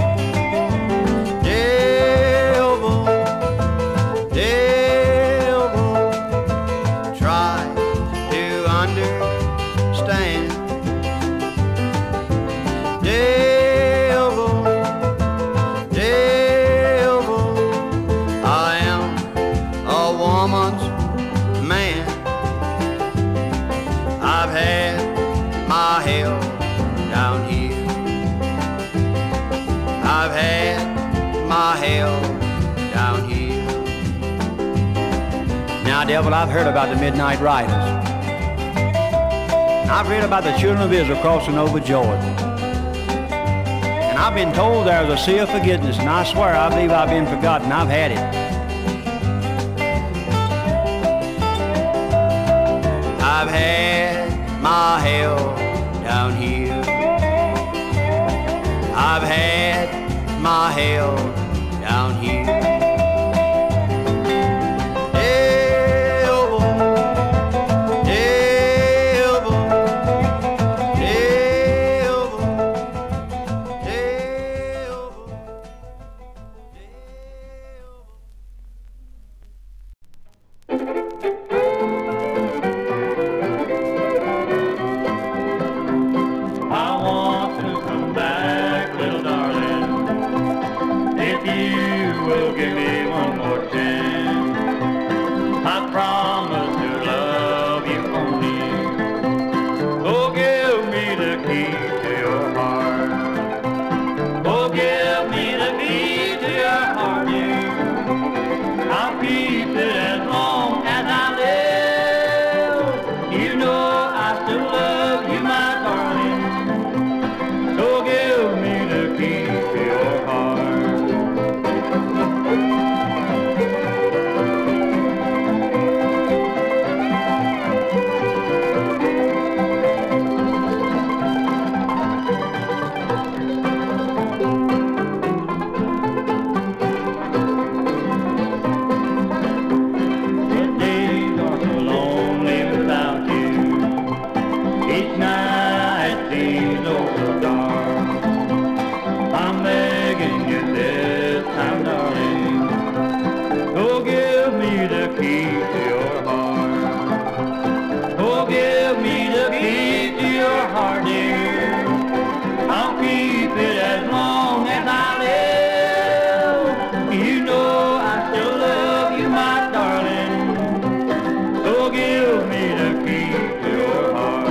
I: Devil, devil, try to understand. Devil, devil, I am a woman's man. I've had my hell down here. I've had my hell down here.
N: Now, devil, I've heard about the Midnight Riders. I've read about the children of Israel crossing over Jordan. And I've been told there's a sea of forgiveness, and I swear I believe I've been forgotten. I've had it.
I: I've had my hell down here. I've had my hell down here. Devil, devil, devil, devil.
D: I want to come back, little darling, if you will give me one more chance. I promise to love you only. Oh, give me the key to your heart. Oh, give me the key to your heart, you. I'll keep it as long as I live. You know I still love you, my darling. So give me the key to your heart. The days are so lonely without you. Each night seems oh so dark. I'm begging you this time, darling. Oh, give me the key to your heart. Oh, give me the key to your heart, dear. I'll keep it as long as I live. You know I still love you, my darling. So give me the key to your heart.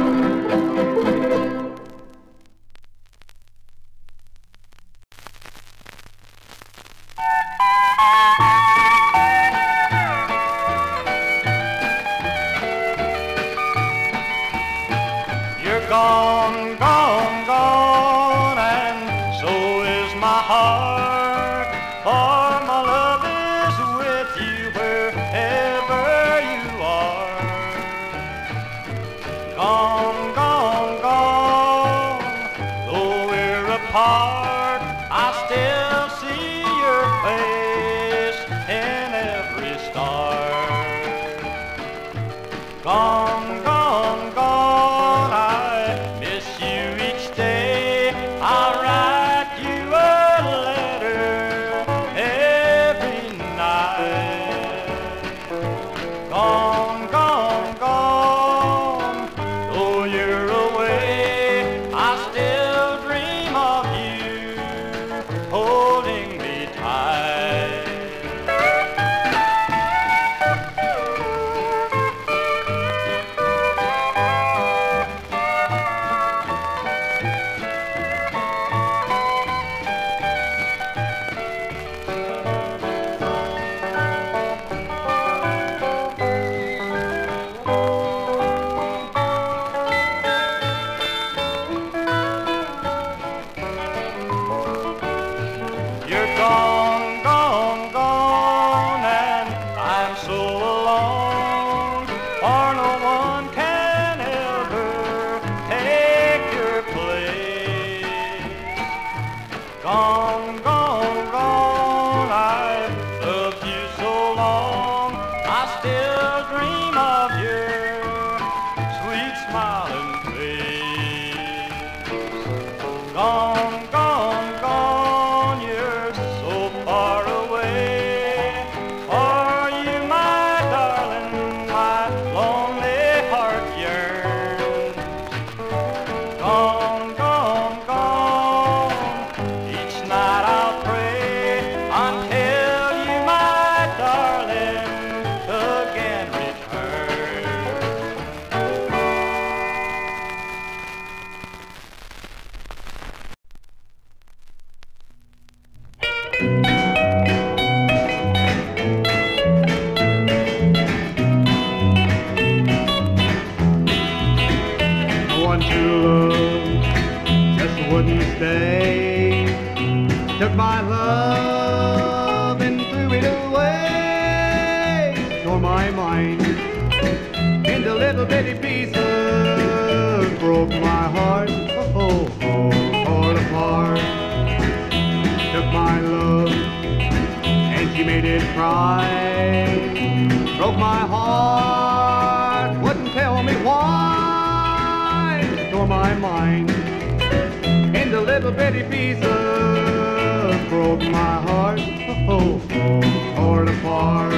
E: Gone, gone, gone, I miss you each day. I'll write you a letter every night. Gone, gone, gone, though you're away, I still dream of you holding me tight. You're gone, gone, gone, and I'm so alone, for no one can ever take your place. Gone, gone, gone, I loved you so long, I still dream of your sweet smiling face. Gone, gone, gone, you're so far away. For you, my darling, my lonely heart yearns. Gone, gone, gone, each night I'll pray until you, my darling, again return.
G: The one true love just wouldn't stay. Took my love and threw it away. Tore my mind into little bitty pieces. Broke my heart, oh, oh, oh, tore it apart. Took my love and she made it cry. Broke my heart, wouldn't tell me why. Tore my mind into little bitty pieces. Broke my heart, oh, oh, oh, tore it apart.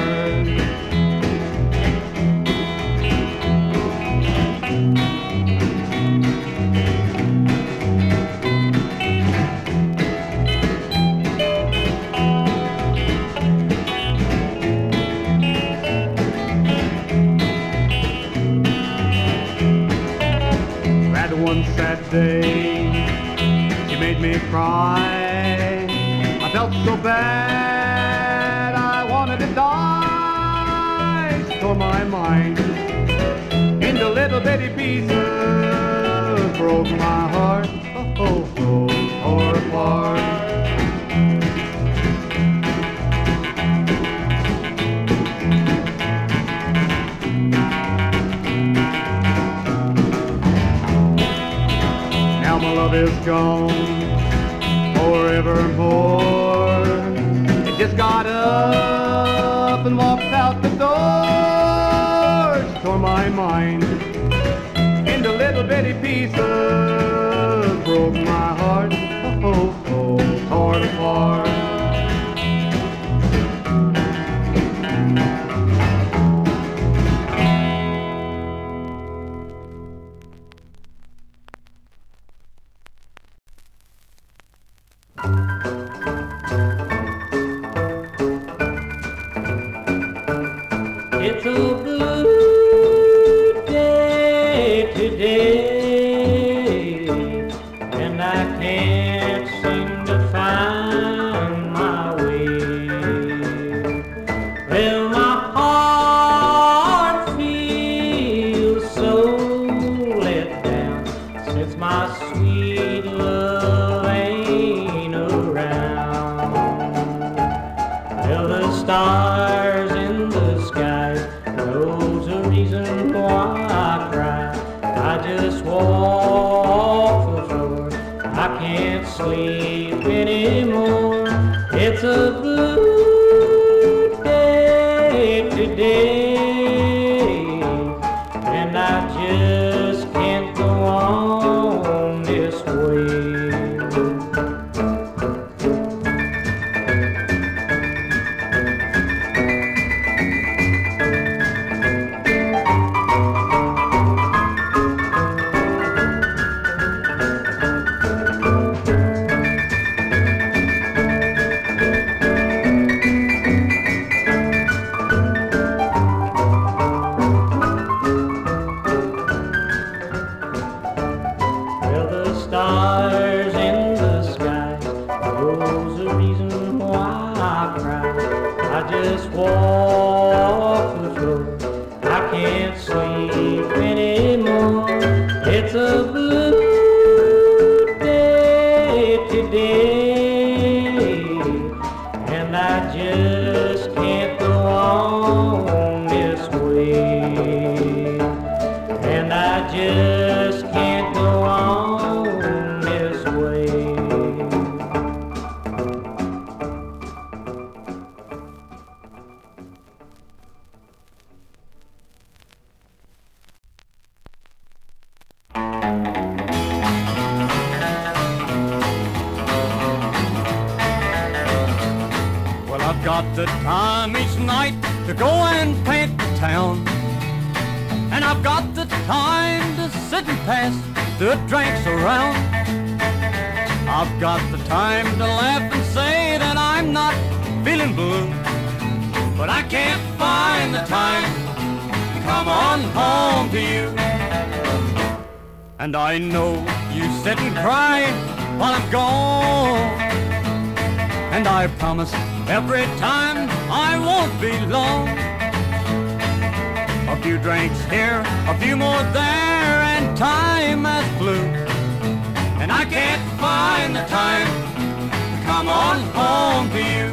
G: That one sad day, she made me cry. I felt so bad, I wanted to die. She tore my mind into little bitty pieces. Broke my heart, oh, oh, oh, tore apart. Now my love is gone forevermore. It just got up and walked out the door. She tore my mind into little bitty pieces. Broke my heart, oh, oh, oh, tore it apart.
K: It's a blue day today, and I can't seem to find my way. Well, my heart feels so let down since my sweet love ain't around. Well, the stars in the sky knows the reason why I cry. I just walk the floor, I can't sleep anymore. It's a blue day today, can't sleep anymore. It's a blue day today, and I just can't go on this way. And I just can't go on this way.
D: Well, I've got the time each night to go and paint the town. And I've got the time to sit and pass the drinks around. I've got the time to laugh and say that I'm not feeling blue. But I can't find the time to come on home to you. And I know you sit and cry while I'm gone. And I promise every time I won't be long. A few drinks here, a few more there, and time has flew. And I can't find the time to come on home to you.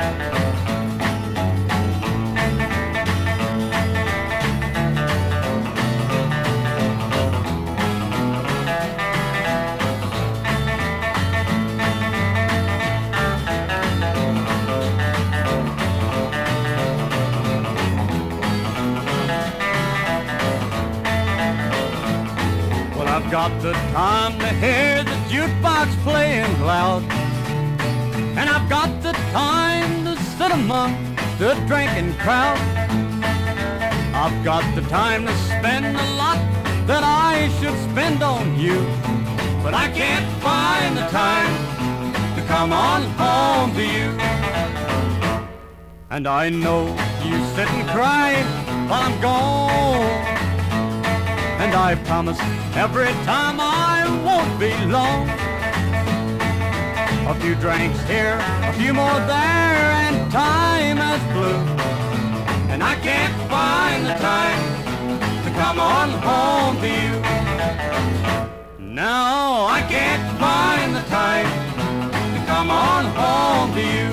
D: I've got the time to hear the jukebox playing loud. And I've got the time to sit among the drinking crowd. I've got the time to spend a lot that I should spend on you. But I can't find the time to come on home to you. And I know you sit and cry while I'm gone. And I promise every time I won't be long. A few drinks here, a few more there, and time has flew. And I can't find the time to come on home to you. No, I can't find the time to come on home to you.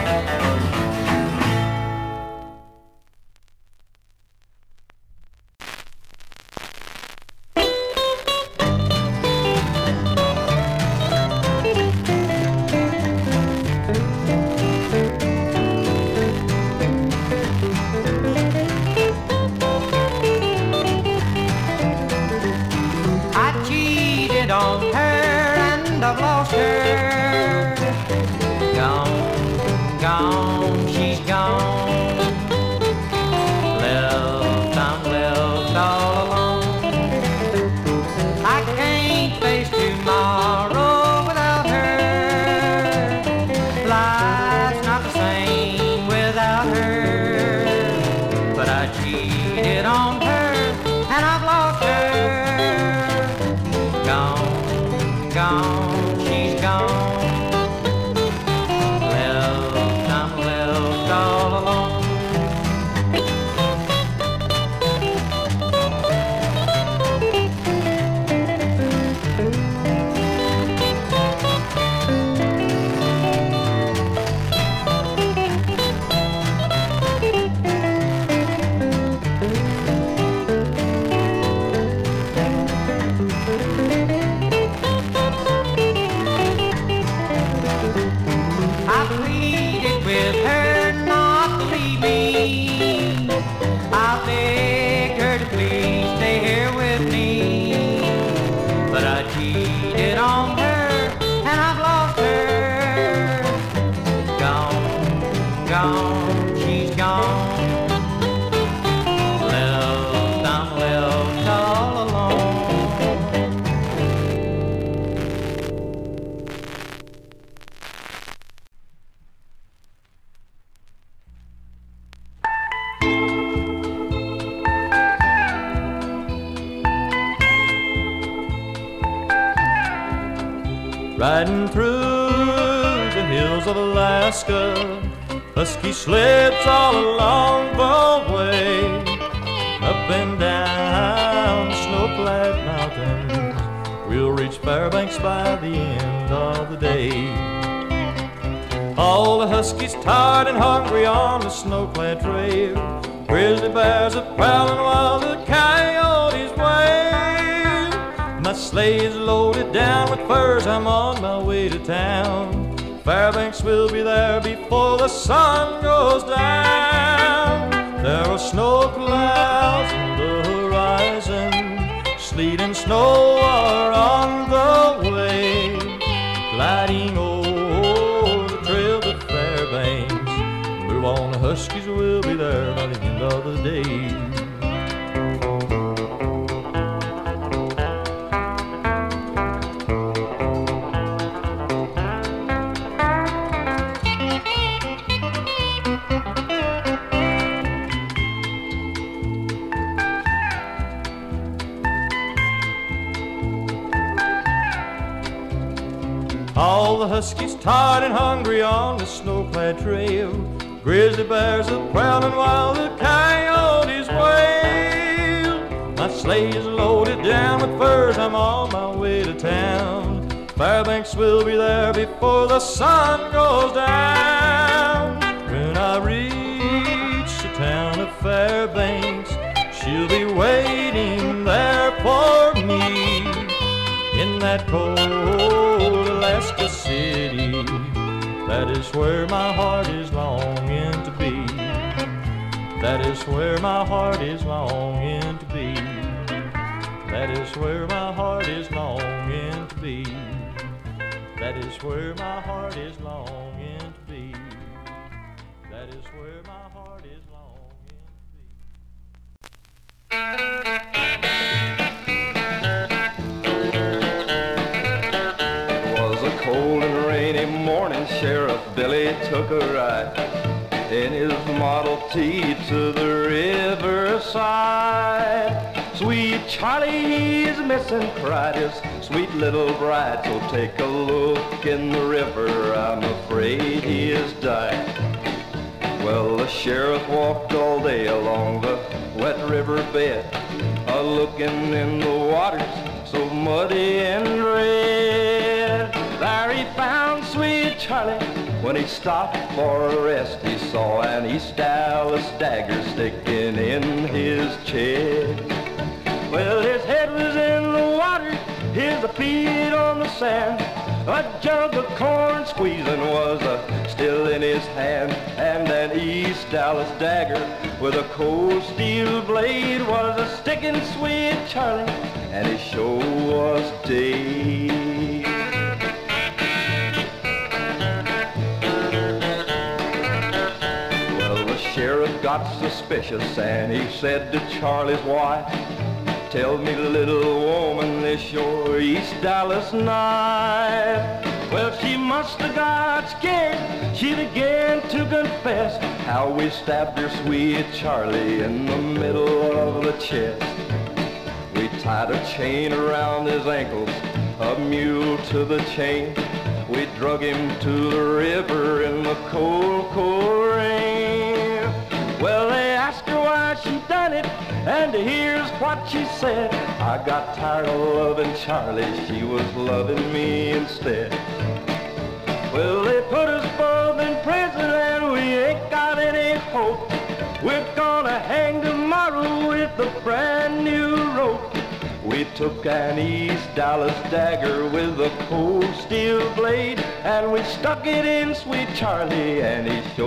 L: On her and I've lost her. Gone, gone, she's gone. Left, I'm left all alone. I can't face tomorrow without her. Life's not the same without her. But I cheated on her and I've lost her. Gone, gone, she's gone. Left, I'm left all alone. Cheated on her and I've lost her. Gone, gone, she's gone. Left, I'm left all alone.
F: Riding through the hills of Alaska, husky sleds all along the way. Up up and down the snow-clad mountains. We'll reach Fairbanks by the end of the day. All the huskies tired and hungry on the snow-clad trail. Grizzly bears are prowling while the coyotes wail. My sleigh is loaded down with furs, I'm on my way to town. Fairbanks will be there before the sun goes down. There are snow clouds on the horizon, sleet and snow are on the way, gliding over the trail to Fairbanks. Move on, the huskies will be there by the end of the day. All the huskies tired and hungry on the snow-clad trail. Grizzly bears are prowling while the coyotes wail. My sleigh is loaded down with furs, I'm on my way to town. Fairbanks will be there before the sun goes down. When I reach the town of Fairbanks, she'll be waiting there for me. In that cold Alaska city, that is where my heart is longing to be. That is where my heart is longing to be. That is where my heart is longing to be. That is where my heart is longing to be. That is where my heart is longing to be.
O: Cold and rainy morning, Sheriff Billy took a ride in his Model T to the riverside. Sweet Charlie, he's missing, cried his sweet little bride. So take a look in the river, I'm afraid he has died. Well, the sheriff walked all day along the wet river bed, a looking in the waters so muddy and red. There he found sweet Charlie. When he stopped for a rest, he saw an East Dallas dagger sticking in his chest. Well, his head was in the water, his feet on the sand. A jug of corn squeezing was uh, still in his hand, and an East Dallas dagger with a cold steel blade was a sticking sweet Charlie, and he sure was dead. Sheriff got suspicious and he said to Charlie's wife, tell me, little woman, is your East Dallas knife? Well, she must have got scared. She began to confess how we stabbed her sweet Charlie in the middle of the chest. We tied a chain around his ankles, a mule to the chain. We drug him to the river in the cold, cold rain. Well, they asked her why she done it, and here's what she said. I got tired of loving Charlie, she was loving me instead. Well, they put us both in prison and we ain't got any hope. We're gonna hang tomorrow with a brand new rope. We took an East Dallas dagger with a cold steel blade, and we stuck it in sweet Charlie, and he sure